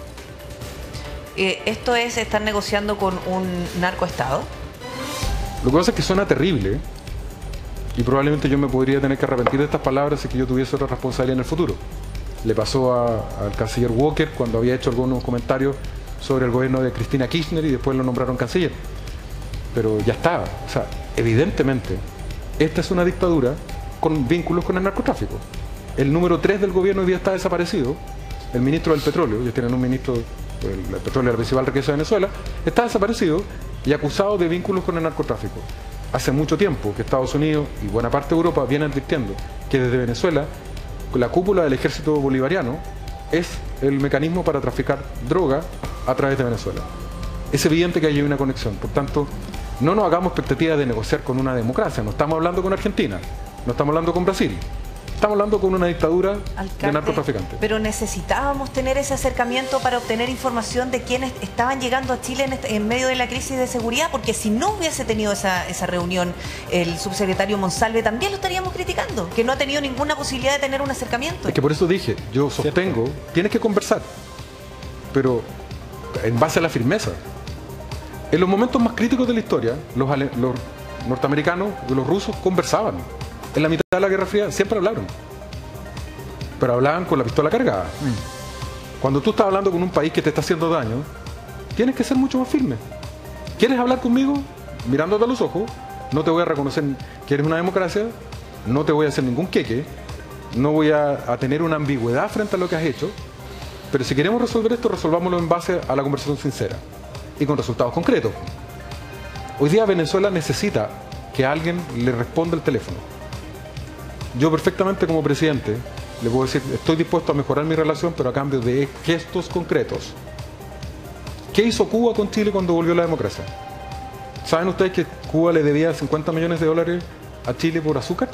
Eh, ¿Esto es estar negociando con un narcoestado? Lo que pasa es que suena terrible y probablemente yo me podría tener que arrepentir de estas palabras si que yo tuviese otra responsabilidad en el futuro. Le pasó a- al canciller Walker cuando había hecho algunos comentarios sobre el gobierno de Cristina Kirchner y después lo nombraron canciller. Pero ya está. O sea, evidentemente, esta es una dictadura con vínculos con el narcotráfico. El número tres del gobierno hoy día está desaparecido. El ministro del petróleo, ya tienen un ministro, el, el petróleo es la principal riqueza de Venezuela, está desaparecido y acusado de vínculos con el narcotráfico. Hace mucho tiempo que Estados Unidos y buena parte de Europa vienen advirtiendo que desde Venezuela la cúpula del ejército bolivariano es el mecanismo para traficar droga a través de Venezuela. Es evidente que hay una conexión. Por tanto, no nos hagamos expectativas de negociar con una democracia. No estamos hablando con Argentina, no estamos hablando con Brasil. Estamos hablando con una dictadura Alcalde, de narcotraficantes. pero necesitábamos tener ese acercamiento para obtener información de quienes estaban llegando a Chile en, este- en medio de la crisis de seguridad, porque si no hubiese tenido esa, esa reunión, el subsecretario Monsalve también lo estaríamos criticando, que no ha tenido ninguna posibilidad de tener un acercamiento. Es que por eso dije, yo sostengo, tienes que conversar, pero en base a la firmeza. En los momentos más críticos de la historia, los, ale- los norteamericanos y los rusos conversaban. En la mitad de la Guerra Fría siempre hablaron, pero hablaban con la pistola cargada. Cuando tú estás hablando con un país que te está haciendo daño, tienes que ser mucho más firme. ¿Quieres hablar conmigo? Mirándote a los ojos, no te voy a reconocer que eres una democracia, no te voy a hacer ningún queque, no voy a, a tener una ambigüedad frente a lo que has hecho, pero si queremos resolver esto, resolvámoslo en base a la conversación sincera y con resultados concretos. Hoy día Venezuela necesita que alguien le responda el teléfono. Yo perfectamente como presidente le puedo decir, estoy dispuesto a mejorar mi relación, pero a cambio de gestos concretos. ¿Qué hizo Cuba con Chile cuando volvió la democracia? ¿Saben ustedes que Cuba le debía cincuenta millones de dólares a Chile por azúcar?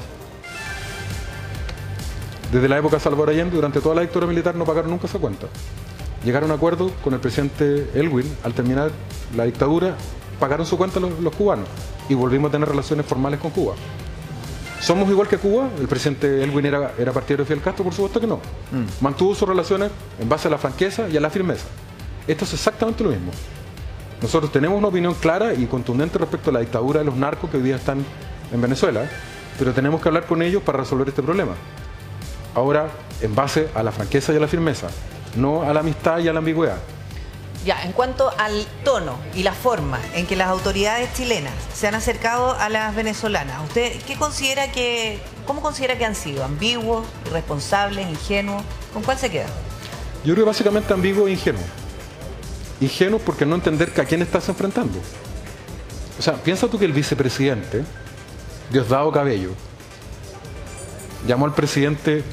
Desde la época de Salvador Allende, durante toda la dictadura militar, no pagaron nunca esa cuenta. Llegaron a un acuerdo con el presidente Elwin, al terminar la dictadura, pagaron su cuenta los, los cubanos y volvimos a tener relaciones formales con Cuba. ¿Somos igual que Cuba? ¿El presidente Elwin era, era partidario de Fidel Castro? Por supuesto que no. Mm. Mantuvo sus relaciones en base a la franqueza y a la firmeza. Esto es exactamente lo mismo. Nosotros tenemos una opinión clara y contundente respecto a la dictadura de los narcos que hoy día están en Venezuela, pero tenemos que hablar con ellos para resolver este problema. Ahora, en base a la franqueza y a la firmeza, no a la amistad y a la ambigüedad. Ya, en cuanto al tono y la forma en que las autoridades chilenas se han acercado a las venezolanas, ¿usted qué considera que, cómo considera que han sido? ¿Ambiguos, irresponsables, ingenuos? ¿Con cuál se queda? Yo creo que básicamente ambiguo e ingenuo. Ingenuo porque no entender que a quién estás enfrentando. O sea, piensa tú que el vicepresidente, Diosdado Cabello, llamó al presidente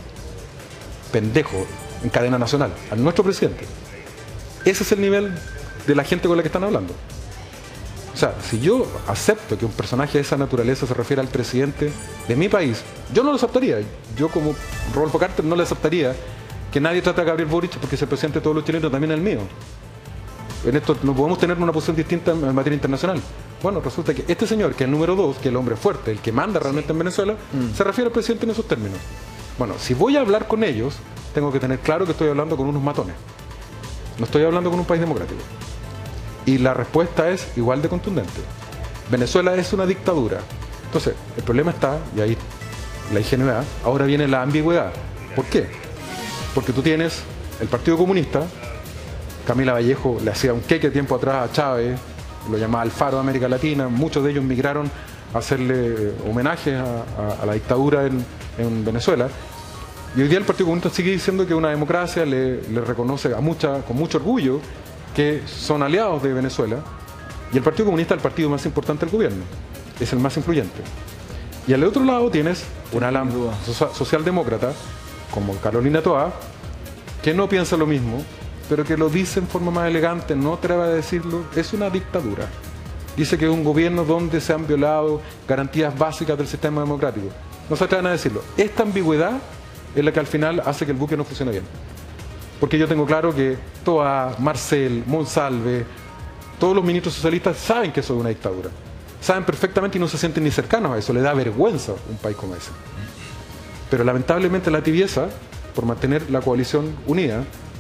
pendejo en cadena nacional, a nuestro presidente. Ese es el nivel de la gente con la que están hablando. O sea, si yo acepto que un personaje de esa naturaleza se refiere al presidente de mi país, yo no lo aceptaría. Yo como Rodolfo Carter no le aceptaría que nadie trate a Gabriel Boric porque es el presidente de todos los chilenos, también el mío. En esto no podemos tener una posición distinta en materia internacional. Bueno, resulta que este señor, que es el número dos, que es el hombre fuerte, el que manda realmente en Venezuela, mm. se refiere al presidente en esos términos. Bueno, si voy a hablar con ellos, tengo que tener claro que estoy hablando con unos matones. No estoy hablando con un país democrático. Y la respuesta es igual de contundente. Venezuela es una dictadura. Entonces, el problema está, y ahí la ingenuidad, ahora viene la ambigüedad. ¿Por qué? Porque tú tienes el Partido Comunista, Camila Vallejo le hacía un queque tiempo atrás a Chávez, lo llamaba el faro de América Latina, muchos de ellos migraron a hacerle homenaje a, a, a la dictadura en, en Venezuela. Y hoy día el Partido Comunista sigue diciendo que una democracia le, le reconoce a mucha, con mucho orgullo que son aliados de Venezuela. Y el Partido Comunista es el partido más importante del gobierno, es el más influyente. Y al otro lado tienes una ala socialdemócrata, como Carolina Toá, que no piensa lo mismo, pero que lo dice en forma más elegante, no atreve a decirlo, es una dictadura. Dice que es un gobierno donde se han violado garantías básicas del sistema democrático. No se atreven a decirlo. Esta ambigüedad es la que al final hace que el buque no funcione bien. Porque yo tengo claro que Toá, Marcel, Monsalve, todos los ministros socialistas saben que eso es una dictadura. Saben perfectamente y no se sienten ni cercanos a eso. Le da vergüenza un país como ese. Pero lamentablemente la tibieza, por mantener la coalición unida,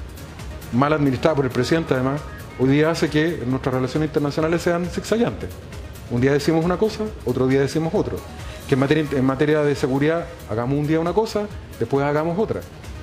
mal administrada por el presidente además, hoy día hace que nuestras relaciones internacionales sean zigzagueantes. Un día decimos una cosa, otro día decimos otro. Que en materia, en materia de seguridad hagamos un día una cosa, después hagamos otra.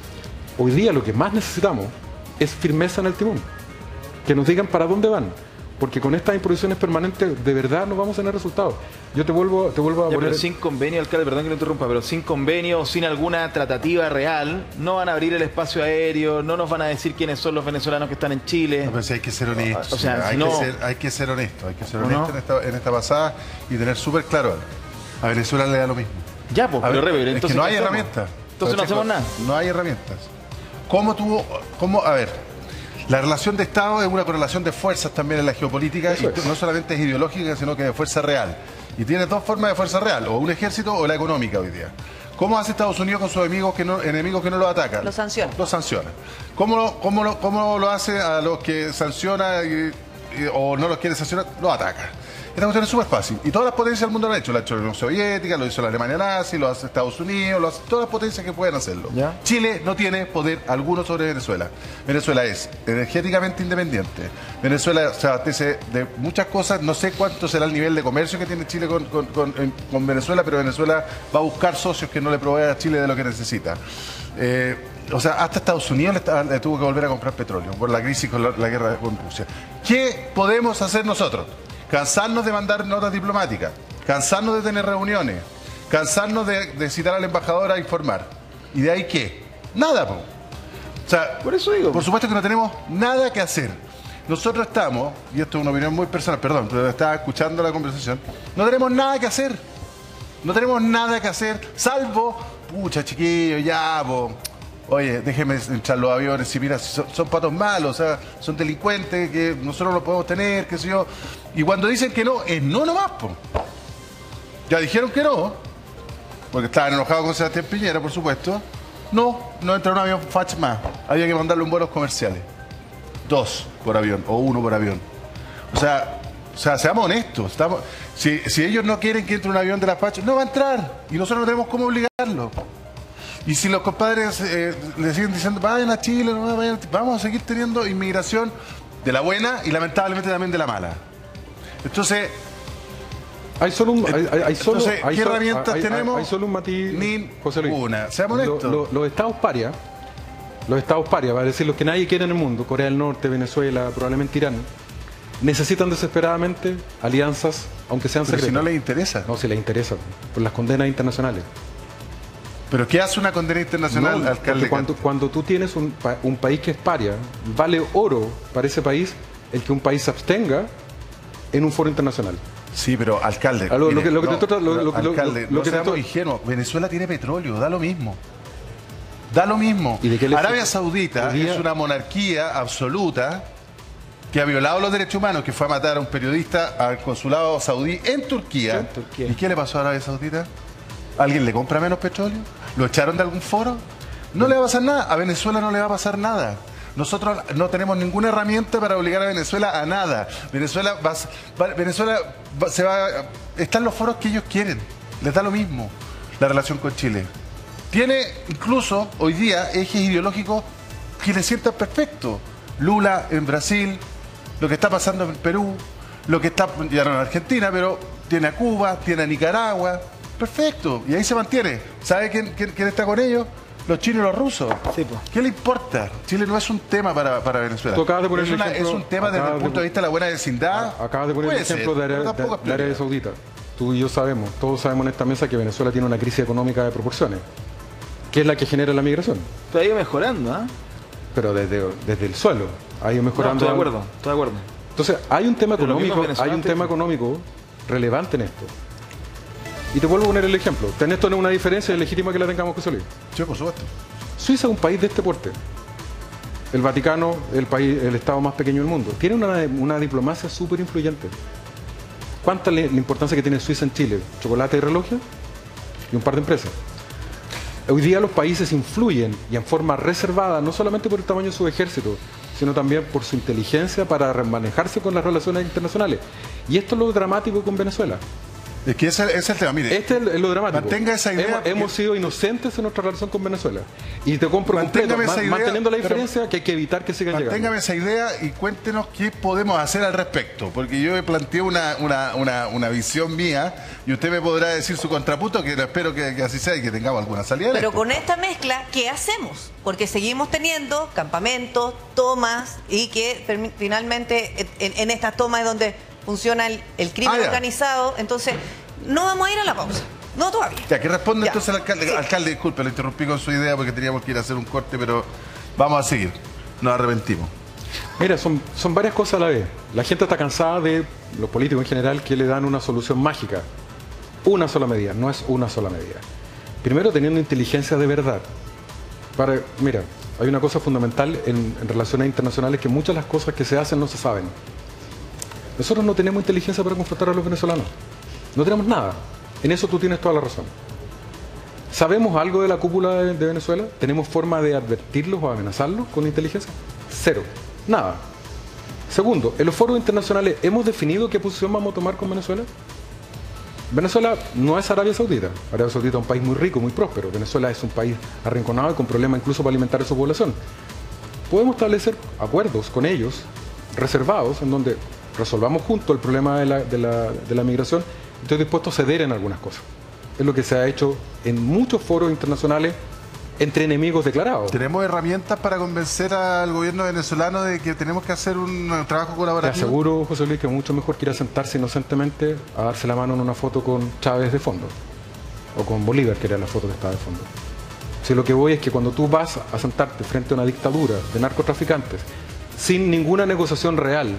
Hoy día lo que más necesitamos es firmeza en el timón. Que nos digan para dónde van. Porque con estas imposiciones permanentes de verdad no vamos a tener resultados. Yo te vuelvo, te vuelvo a ya, poner... Pero sin convenio, alcalde, perdón que lo interrumpa, pero sin convenio, sin alguna tratativa real, no van a abrir el espacio aéreo, no nos van a decir quiénes son los venezolanos que están en Chile. No, pero sí hay que ser honestos. O sea, hay, no... que ser, hay que ser honesto, hay que ser ¿O honesto no? en, esta, en esta pasada y tener súper claro algo. A Venezuela le da lo mismo. Ya, pues, A pero ver, Rever, es entonces que no ¿qué hay hacemos? herramientas. Entonces no hacemos nada. No hay herramientas. ¿Cómo tuvo, cómo, a ver, la relación de Estado es una correlación de fuerzas también en la geopolítica y no solamente es ideológica, sino que de fuerza real. Y tiene dos formas de fuerza real, o un ejército o la económica hoy día. ¿Cómo hace Estados Unidos con sus enemigos que no, enemigos que no los atacan? Los sanciona. Los sanciona. ¿Cómo lo, cómo lo, cómo lo hace a los que sanciona y, y, o no los quiere sancionar? Los ataca. Esta cuestión es súper fácil. Y todas las potencias del mundo lo han hecho. Lo ha hecho la Unión Soviética, lo hizo la Alemania nazi, lo hace Estados Unidos, lo hace todas las potencias que pueden hacerlo. ¿Ya? Chile no tiene poder alguno sobre Venezuela. Venezuela es energéticamente independiente. Venezuela se abastece de muchas cosas. No sé cuánto será el nivel de comercio que tiene Chile con, con, con, con Venezuela, pero Venezuela va a buscar socios que no le provean a Chile de lo que necesita. Eh, o sea, hasta Estados Unidos le, está, le tuvo que volver a comprar petróleo por la crisis con la, la guerra con Rusia. ¿Qué podemos hacer nosotros? Cansarnos de mandar notas diplomáticas, cansarnos de tener reuniones, cansarnos de, de citar al embajador a informar. ¿Y de ahí qué? Nada, po. O sea, Por eso digo. por supuesto que no tenemos nada que hacer. Nosotros estamos, y esto es una opinión muy personal, perdón, pero estaba escuchando la conversación, no tenemos nada que hacer. No tenemos nada que hacer, salvo, pucha, chiquillo, ya, po. Oye, déjeme echar los aviones, si mira, son, son patos malos, o sea, son delincuentes que nosotros no podemos tener, qué sé yo. Y cuando dicen que no, es no nomás, po. Ya dijeron que no, porque estaban enojados con Sebastián Piñera, por supuesto. No, no entra un avión fach más. Había que mandarle un vuelos comerciales. Dos por avión, o uno por avión. O sea, o sea seamos honestos. Estamos, si, si ellos no quieren que entre un avión de la Fach, no va a entrar. Y nosotros no tenemos cómo obligarlo. Y si los compadres eh, le siguen diciendo, vayan a Chile, no, vayan, vamos a seguir teniendo inmigración de la buena y lamentablemente también de la mala. Entonces, Hay solo un, hay, hay- hay solo, entonces, hay ¿qué solo- herramientas hay- hay- tenemos? Hay solo un matiz, Ni José Luis. una. Seamos Lo- honestos. lo- los estados paria, los estados paria, para decir los que nadie quiere en el mundo, Corea del Norte, Venezuela, probablemente Irán, necesitan desesperadamente alianzas, aunque sean Pero secretas. si no les interesa. No, si les interesa, por las condenas internacionales. ¿Pero qué hace una condena internacional, No, alcalde? porque cuando, cuando tú tienes un, pa- un país que es paria, vale oro para ese país el que un país se abstenga en un foro internacional. Sí, pero alcalde. Ah, lo- lo mire, que- lo que te no, trata- lo- pero, lo que- lo- alcalde, lo no que te seamos to- ingenuos. Venezuela tiene petróleo, da lo mismo. Da lo mismo. ¿Y de qué le- Arabia Saudita hoy día- es una monarquía absoluta que ha violado los derechos humanos, que fue a matar a un periodista al consulado saudí en Turquía. En Turquía. ¿Y qué le pasó a Arabia Saudita? ¿Alguien le compra menos petróleo? ¿Lo echaron de algún foro? No le va a pasar nada. A Venezuela no le va a pasar nada. Nosotros no tenemos ninguna herramienta para obligar a Venezuela a nada. Venezuela va, va- Venezuela va- se va, están los foros que ellos quieren. Les da lo mismo la relación con Chile. Tiene incluso hoy día ejes ideológicos que le sientan perfecto. Lula en Brasil, lo que está pasando en Perú, lo que está, ya no en Argentina, pero tiene a Cuba, tiene a Nicaragua. Perfecto, y ahí se mantiene. ¿Sabe quién, quién, quién está con ellos? Los chinos y los rusos. Sí, po. ¿Qué le importa? Chile no es un tema para, para Venezuela. Tú acabas de poner es, el una- ejemplo- es un tema desde el acabas de punto de pon- vista de la buena vecindad. Acabas de poner Puede el ejemplo ser, de, Arabia, pero tampoco de- es de Arabia prioridad. Saudita. Tú y yo sabemos, todos sabemos en esta mesa que Venezuela tiene una crisis económica de proporciones, que es la que genera la migración. Está ahí mejorando, ¿ah? Pero desde, desde el suelo ha ido No, mejorando. estoy de acuerdo, estoy de acuerdo. Entonces, hay un tema Pero lo mismo económico, hay venezolano, un tío. tema económico relevante en esto. Y te vuelvo a poner el ejemplo. En esto no es una diferencia, es legítima que la tengamos que salir. Sí, por supuesto. Suiza es un país de este porte. El Vaticano, el país, el estado más pequeño del mundo. Tiene una, una diplomacia súper influyente. ¿Cuánta es la importancia que tiene Suiza en Chile? Chocolate y relojes y un par de empresas. Hoy día los países influyen y en forma reservada, no solamente por el tamaño de su ejército, sino también por su inteligencia para manejarse con las relaciones internacionales. Y esto es lo dramático con Venezuela. Es que ese, ese es el tema, mire. Este es lo dramático. Mantenga esa idea. Hemos, porque... hemos sido inocentes en nuestra relación con Venezuela. Y te compro completo, esa man, idea, manteniendo la diferencia que hay que evitar que sigan llegando. Manténgame esa idea y cuéntenos qué podemos hacer al respecto. Porque yo he planteado una, una, una, una visión mía y usted me podrá decir su contrapunto, que espero que, que así sea y que tengamos alguna salida. Pero esto. con esta mezcla, ¿qué hacemos? Porque seguimos teniendo campamentos, tomas y que finalmente en, en estas tomas es donde funciona el, el crimen ah, organizado. Entonces, no vamos a ir a la pausa. No todavía. Ya, que responde Ya. entonces el alcalde. Sí. Alcalde, disculpe, lo interrumpí con su idea porque teníamos que ir a hacer un corte, pero vamos a seguir. Nos arrepentimos. Mira, son, son varias cosas a la vez. La gente está cansada de los políticos en general que le dan una solución mágica. Una sola medida, no es una sola medida. Primero, teniendo inteligencia de verdad. Para, mira, hay una cosa fundamental en, en relaciones internacionales, que muchas de las cosas que se hacen no se saben. Nosotros no tenemos inteligencia para confrontar a los venezolanos. No tenemos nada. En eso tú tienes toda la razón. ¿Sabemos algo de la cúpula de, de Venezuela? ¿Tenemos forma de advertirlos o amenazarlos con inteligencia? Cero. Nada. Segundo, en los foros internacionales, ¿hemos definido qué posición vamos a tomar con Venezuela? Venezuela no es Arabia Saudita. Arabia Saudita es un país muy rico, muy próspero. Venezuela es un país arrinconado y con problemas incluso para alimentar a su población. Podemos establecer acuerdos con ellos, reservados, en donde resolvamos juntos el problema de la, de la, de la migración. Estoy dispuesto a ceder en algunas cosas. Es lo que se ha hecho en muchos foros internacionales entre enemigos declarados. ¿Tenemos herramientas para convencer al gobierno venezolano de que tenemos que hacer un trabajo Te colaborativo? aseguro, José Luis, que es mucho mejor que ir a sentarse inocentemente a darse la mano en una foto con Chávez de fondo. O con Bolívar, que era la foto que estaba de fondo. Si lo que voy es que cuando tú vas a sentarte frente a una dictadura de narcotraficantes, sin ninguna negociación real,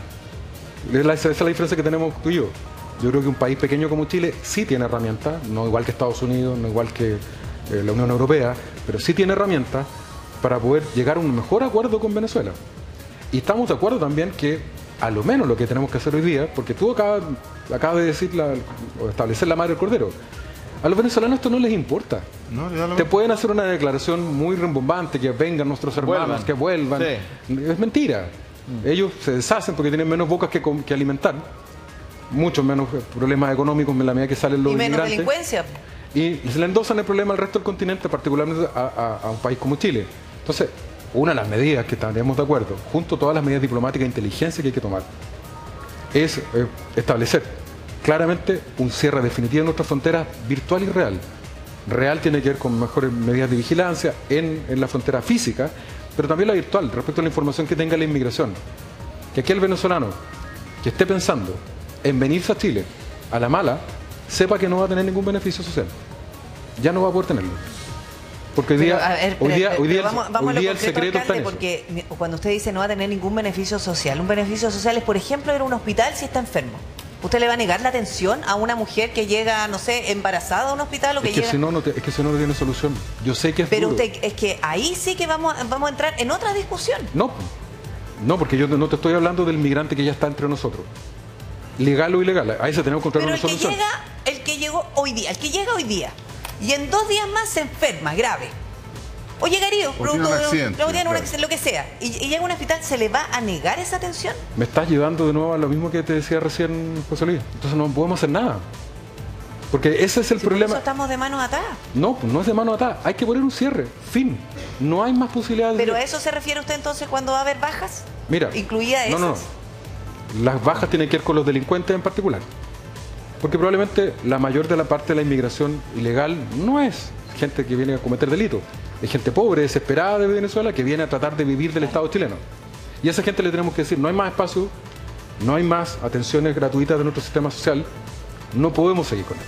esa es la diferencia que tenemos tú y yo. Yo creo que un país pequeño como Chile sí tiene herramientas, no igual que Estados Unidos, no igual que eh, la Unión Europea, pero sí tiene herramientas para poder llegar a un mejor acuerdo con Venezuela. Y estamos de acuerdo también que a lo menos lo que tenemos que hacer hoy día, porque tú acabas, acabas de decir la, o establecer la madre del cordero, a los venezolanos esto no les importa. No, ya lo- Te pueden hacer una declaración muy rimbombante, que vengan nuestros hermanos, Vuelvan. que vuelvan. Sí. Es mentira. Ellos se deshacen porque tienen menos bocas que, com- que alimentar, mucho menos problemas económicos en la medida que salen los Y menos inmigrantes. delincuencia. Y se le endosan el problema al resto del continente, particularmente a, a- a un país como Chile. Entonces, una de las medidas que estaríamos de acuerdo, junto a todas las medidas diplomáticas de inteligencia que hay que tomar, es eh, establecer claramente un cierre definitivo de nuestras fronteras, virtual y real. Real tiene que ver con mejores medidas de vigilancia en, en la frontera física, pero también la virtual, respecto a la información que tenga la inmigración. Que aquel venezolano que esté pensando en venirse a Chile a la mala, sepa que no va a tener ningún beneficio social. Ya no va a poder tenerlo. Porque hoy Pero, día, a ver, hoy pero- día, pero hoy día, el- vamos, vamos hoy a lo día el concreto, secreto está alcalde, en eso. porque mi- cuando usted dice no va a tener ningún beneficio social, un beneficio social es, por ejemplo, ir a un hospital si está enfermo. ¿Usted le va a negar la atención a una mujer que llega, no sé, embarazada a un hospital o que Es que, llega... si no, no te- es que si no, no tiene solución. Yo sé que es Pero duro. usted, es que ahí sí que vamos, a- vamos a entrar en otra discusión. No, no, porque yo no te estoy hablando del migrante que ya está entre nosotros. Legal o ilegal, ahí se tenemos que encontrar Pero una el que solución. llega, el que llegó hoy día, el que llega hoy día y en dos días más se enferma, grave. O llegaría, tiene un accidente, o tiene un claro. accidente, lo que sea, y, y llega a un hospital, ¿se le va a negar esa atención? Me estás llevando de nuevo a lo mismo que te decía recién José Luis. Entonces no podemos hacer nada. Porque ese es el Si por problema. eso estamos de manos atadas. No, pues no es de mano atada. Hay que poner un cierre. Fin. No hay más posibilidades. ¿Pero de... a eso se refiere usted entonces cuando va a haber bajas? Mira, ¿Incluida no, esas? no, no. Las bajas tienen que ver con los delincuentes en particular. Porque probablemente la mayor de la parte de la inmigración ilegal no es gente que viene a cometer delitos. Es gente pobre, desesperada de Venezuela, que viene a tratar de vivir del Estado chileno. Y a esa gente le tenemos que decir, no hay más espacio, no hay más atenciones gratuitas de nuestro sistema social, no podemos seguir con esto.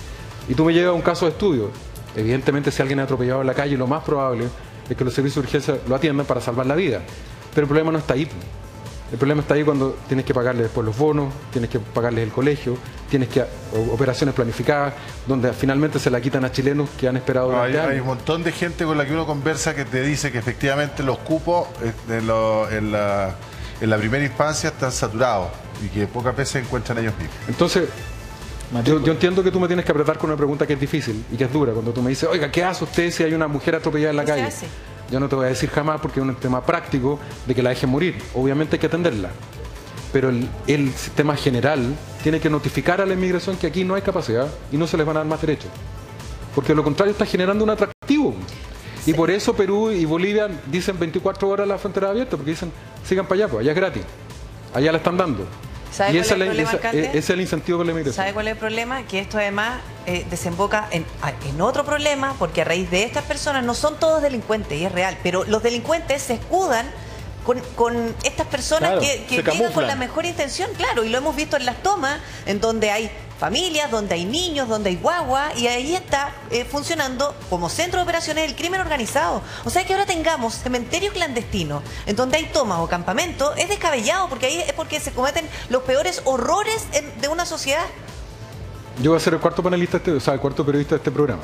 Y tú me llevas a un caso de estudio. Evidentemente, si alguien es atropellado en la calle, lo más probable es que los servicios de urgencia lo atiendan para salvar la vida. Pero el problema no está ahí. El problema está ahí cuando tienes que pagarle después los bonos, tienes que pagarles el colegio, tienes que o- operaciones planificadas, donde finalmente se la quitan a chilenos que han esperado No, durante hay, hay años. un montón de gente con la que uno conversa que te dice que efectivamente los cupos eh, de lo- en, la, en la primera instancia están saturados y que pocas veces encuentran ellos mismos. Entonces, yo, yo entiendo que tú me tienes que apretar con una pregunta que es difícil y que es dura. Cuando tú me dices, oiga, ¿qué hace usted si hay una mujer atropellada en la ¿Qué se calle? hace? Yo no te voy a decir jamás porque es un tema práctico de que la dejen morir. Obviamente hay que atenderla. pero el, el sistema general tiene que notificar a la inmigración que aquí no hay capacidad y no se les van a dar más derechos. Porque de lo contrario está generando un atractivo. Y por eso Perú y Bolivia dicen veinticuatro horas la frontera abierta, porque dicen, sigan para allá, pues allá es gratis. Allá la están dando. ¿Sabe Y cuál ese es el problema, esa, alcalde? ese es el incentivo de la inmigración. ¿Sabe cuál es el problema? Que esto además eh, desemboca en, en otro problema, porque a raíz de estas personas no son todos delincuentes, y es real, pero los delincuentes se escudan con, con estas personas Claro, que, que se llegan con camuflan. la mejor intención, claro, y lo hemos visto en las tomas, en donde hay familias, donde hay niños, donde hay guagua, y ahí está eh, funcionando como centro de operaciones el crimen organizado. O sea, que ahora tengamos cementerios clandestinos en donde hay tomas o campamentos, es descabellado, porque ahí es porque se cometen los peores horrores en- de una sociedad. Yo voy a ser el cuarto panelista, este, o sea, el cuarto periodista de este programa.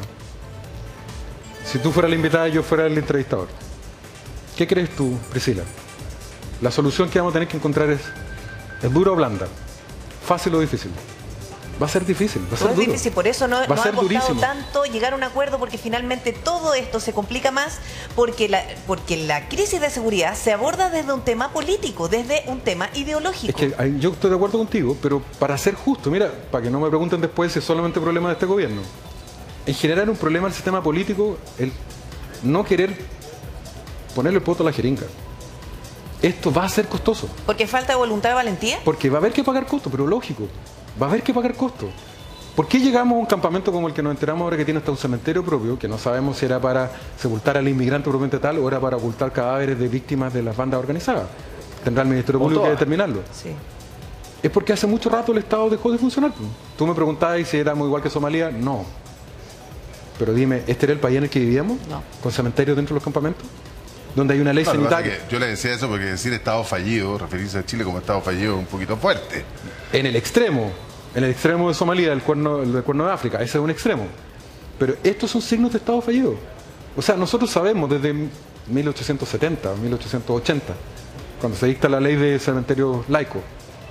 Si tú fueras la invitada y yo fuera el entrevistador, ¿qué crees tú, Priscila? La solución que vamos a tener que encontrar es, ¿es dura o blanda? ¿Fácil o difícil? Va a ser difícil, va a ser No es duro. difícil, por eso no, Va a no ha ser costado durísimo. tanto llegar a un acuerdo, porque finalmente todo esto se complica más porque la, porque la crisis de seguridad se aborda desde un tema político, desde un tema ideológico. Es que ay, yo estoy de acuerdo contigo, pero para ser justo, mira, para que no me pregunten después si es solamente problema de este gobierno. En general un problema del sistema político el no querer ponerle el poto a la jeringa. Esto va a ser costoso, Porque falta de voluntad y valentía. porque va a haber que pagar costo, pero lógico, va a haber que pagar costo. ¿Por qué llegamos a un campamento como el que nos enteramos ahora, que tiene hasta un cementerio propio, que no sabemos si era para sepultar al inmigrante propiamente tal o era para ocultar cadáveres de víctimas de las bandas organizadas? Tendrá el Ministerio O Público que todas. determinarlo. Sí. Es porque hace mucho rato el Estado dejó de funcionar. Tú me preguntabas si éramos igual que Somalia. No. Pero dime, ¿este era el país en el que vivíamos? No. ¿Con cementerios dentro de los campamentos? Donde hay una ley No, lo que pasa sanitaria. es que yo le decía eso porque decir Estado fallido, referirse a Chile como Estado fallido es un poquito fuerte. En el extremo, en el extremo de Somalia, del cuerno, del cuerno de África, ese es un extremo. Pero estos son signos de Estado fallido. O sea, nosotros sabemos desde mil ochocientos setenta, mil ochocientos ochenta, cuando se dicta la ley de cementerios laicos,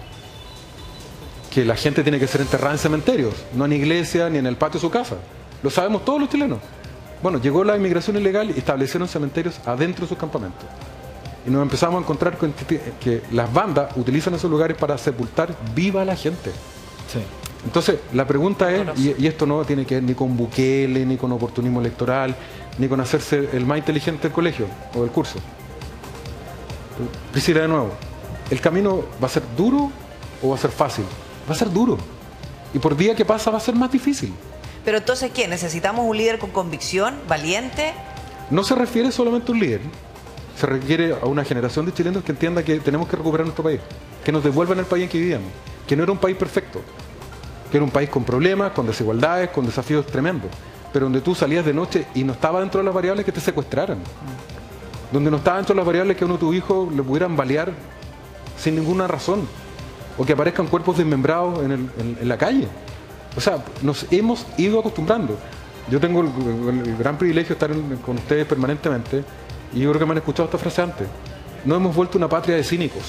que la gente tiene que ser enterrada en cementerios, no en iglesia ni en el patio de su casa. Lo sabemos todos los chilenos. Bueno, llegó la inmigración ilegal y establecieron cementerios adentro de sus campamentos. Y nos empezamos a encontrar con que, que las bandas utilizan esos lugares para sepultar viva a la gente. Sí. Entonces, la pregunta es, y, y esto no tiene que ver ni con Bukele, ni con oportunismo electoral, ni con hacerse el más inteligente del colegio o del curso. Priscila, de nuevo, ¿el camino va a ser duro o va a ser fácil? Va a ser duro. Y por día que pasa va a ser más difícil. Pero entonces, ¿qué? ¿Necesitamos un líder con convicción, valiente? No se refiere solamente a un líder, se requiere a una generación de chilenos que entienda que tenemos que recuperar nuestro país, que nos devuelvan el país en que vivíamos, que no era un país perfecto, que era un país con problemas, con desigualdades, con desafíos tremendos, pero donde tú salías de noche y no estaba dentro de las variables que te secuestraran, donde no estaba dentro de las variables que a uno de tus hijos le pudieran balear sin ninguna razón, o que aparezcan cuerpos desmembrados en, el- en- en la calle. O sea, nos hemos ido acostumbrando. Yo tengo el, el gran privilegio de estar en- con ustedes permanentemente y yo creo que me han escuchado esta frase antes. No hemos vuelto una patria de cínicos.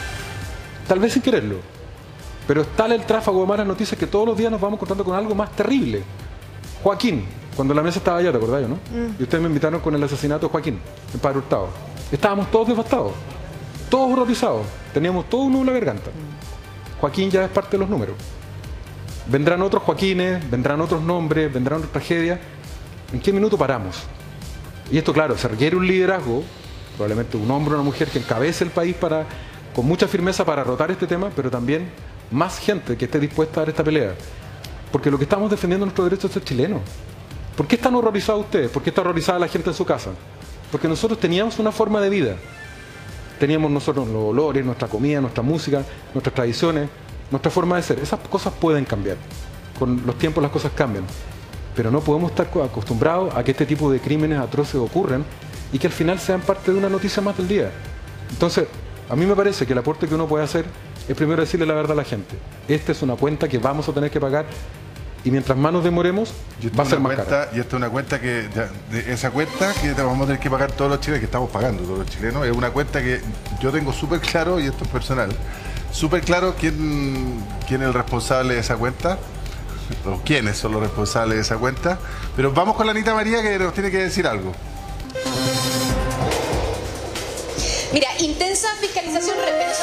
Tal vez sin quererlo. Pero es tal el tráfago de malas noticias que todos los días nos vamos encontrando con algo más terrible. Joaquín, cuando la mesa estaba allá, ¿te acordás, no? Y ustedes me invitaron con el asesinato de Joaquín, en Padre Hurtado. Estábamos todos devastados, todos horrorizados. Teníamos todo un nudo en la garganta. Joaquín ya es parte de los números. Vendrán otros Joaquines, vendrán otros nombres, vendrán otras tragedias. ¿En qué minuto paramos? Y esto, claro, se requiere un liderazgo, probablemente un hombre o una mujer que encabece el país para, con mucha firmeza para rotar este tema, pero también más gente que esté dispuesta a dar esta pelea. Porque lo que estamos defendiendo es nuestro derecho a ser chilenos. ¿Por qué están horrorizados ustedes? ¿Por qué está horrorizada la gente en su casa? Porque nosotros teníamos una forma de vida. Teníamos nosotros los olores, nuestra comida, nuestra música, nuestras tradiciones, nuestra forma de ser. Esas cosas pueden cambiar. Con los tiempos las cosas cambian. Pero no podemos estar acostumbrados a que este tipo de crímenes atroces ocurran y que al final sean parte de una noticia más del día. Entonces, a mí me parece que el aporte que uno puede hacer es primero decirle la verdad a la gente. Esta es una cuenta que vamos a tener que pagar y mientras más nos demoremos, Y esta va a es ser una más cuenta- cara. Y esta es una cuenta que, ya- de esa cuenta que te vamos a tener que pagar todos los chilenos, que estamos pagando todos los chilenos, es una cuenta que yo tengo súper claro, y esto es personal, súper claro quién, quién es el responsable de esa cuenta, o quiénes son los responsables de esa cuenta. Pero vamos con la Anita María, que nos tiene que decir algo. Mira, intensa fiscalización, respeto solamente por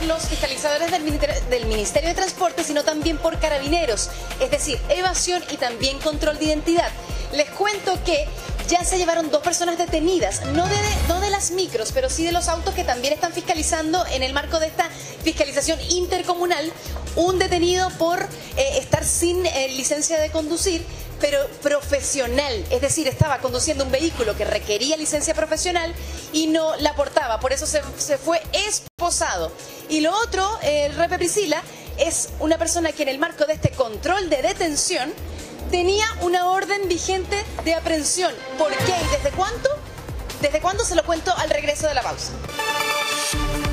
por los fiscalizadores del Ministerio, del Ministerio de Transporte, sino también por carabineros, es decir, evasión y también control de identidad. Les cuento que ya se llevaron dos personas detenidas, no de, no de las micros, pero sí de los autos que también están fiscalizando en el marco de esta fiscalización intercomunal. Un detenido por eh, estar sin eh, licencia de conducir, pero profesional, es decir, estaba conduciendo un vehículo que requería licencia profesional y no la portaba, por eso se, se fue esposado. Y lo otro, el Repe Priscila, es una persona que en el marco de este control de detención tenía una orden vigente de aprehensión. ¿Por qué y desde cuándo? ¿Desde cuándo? Se lo cuento al regreso de la pausa.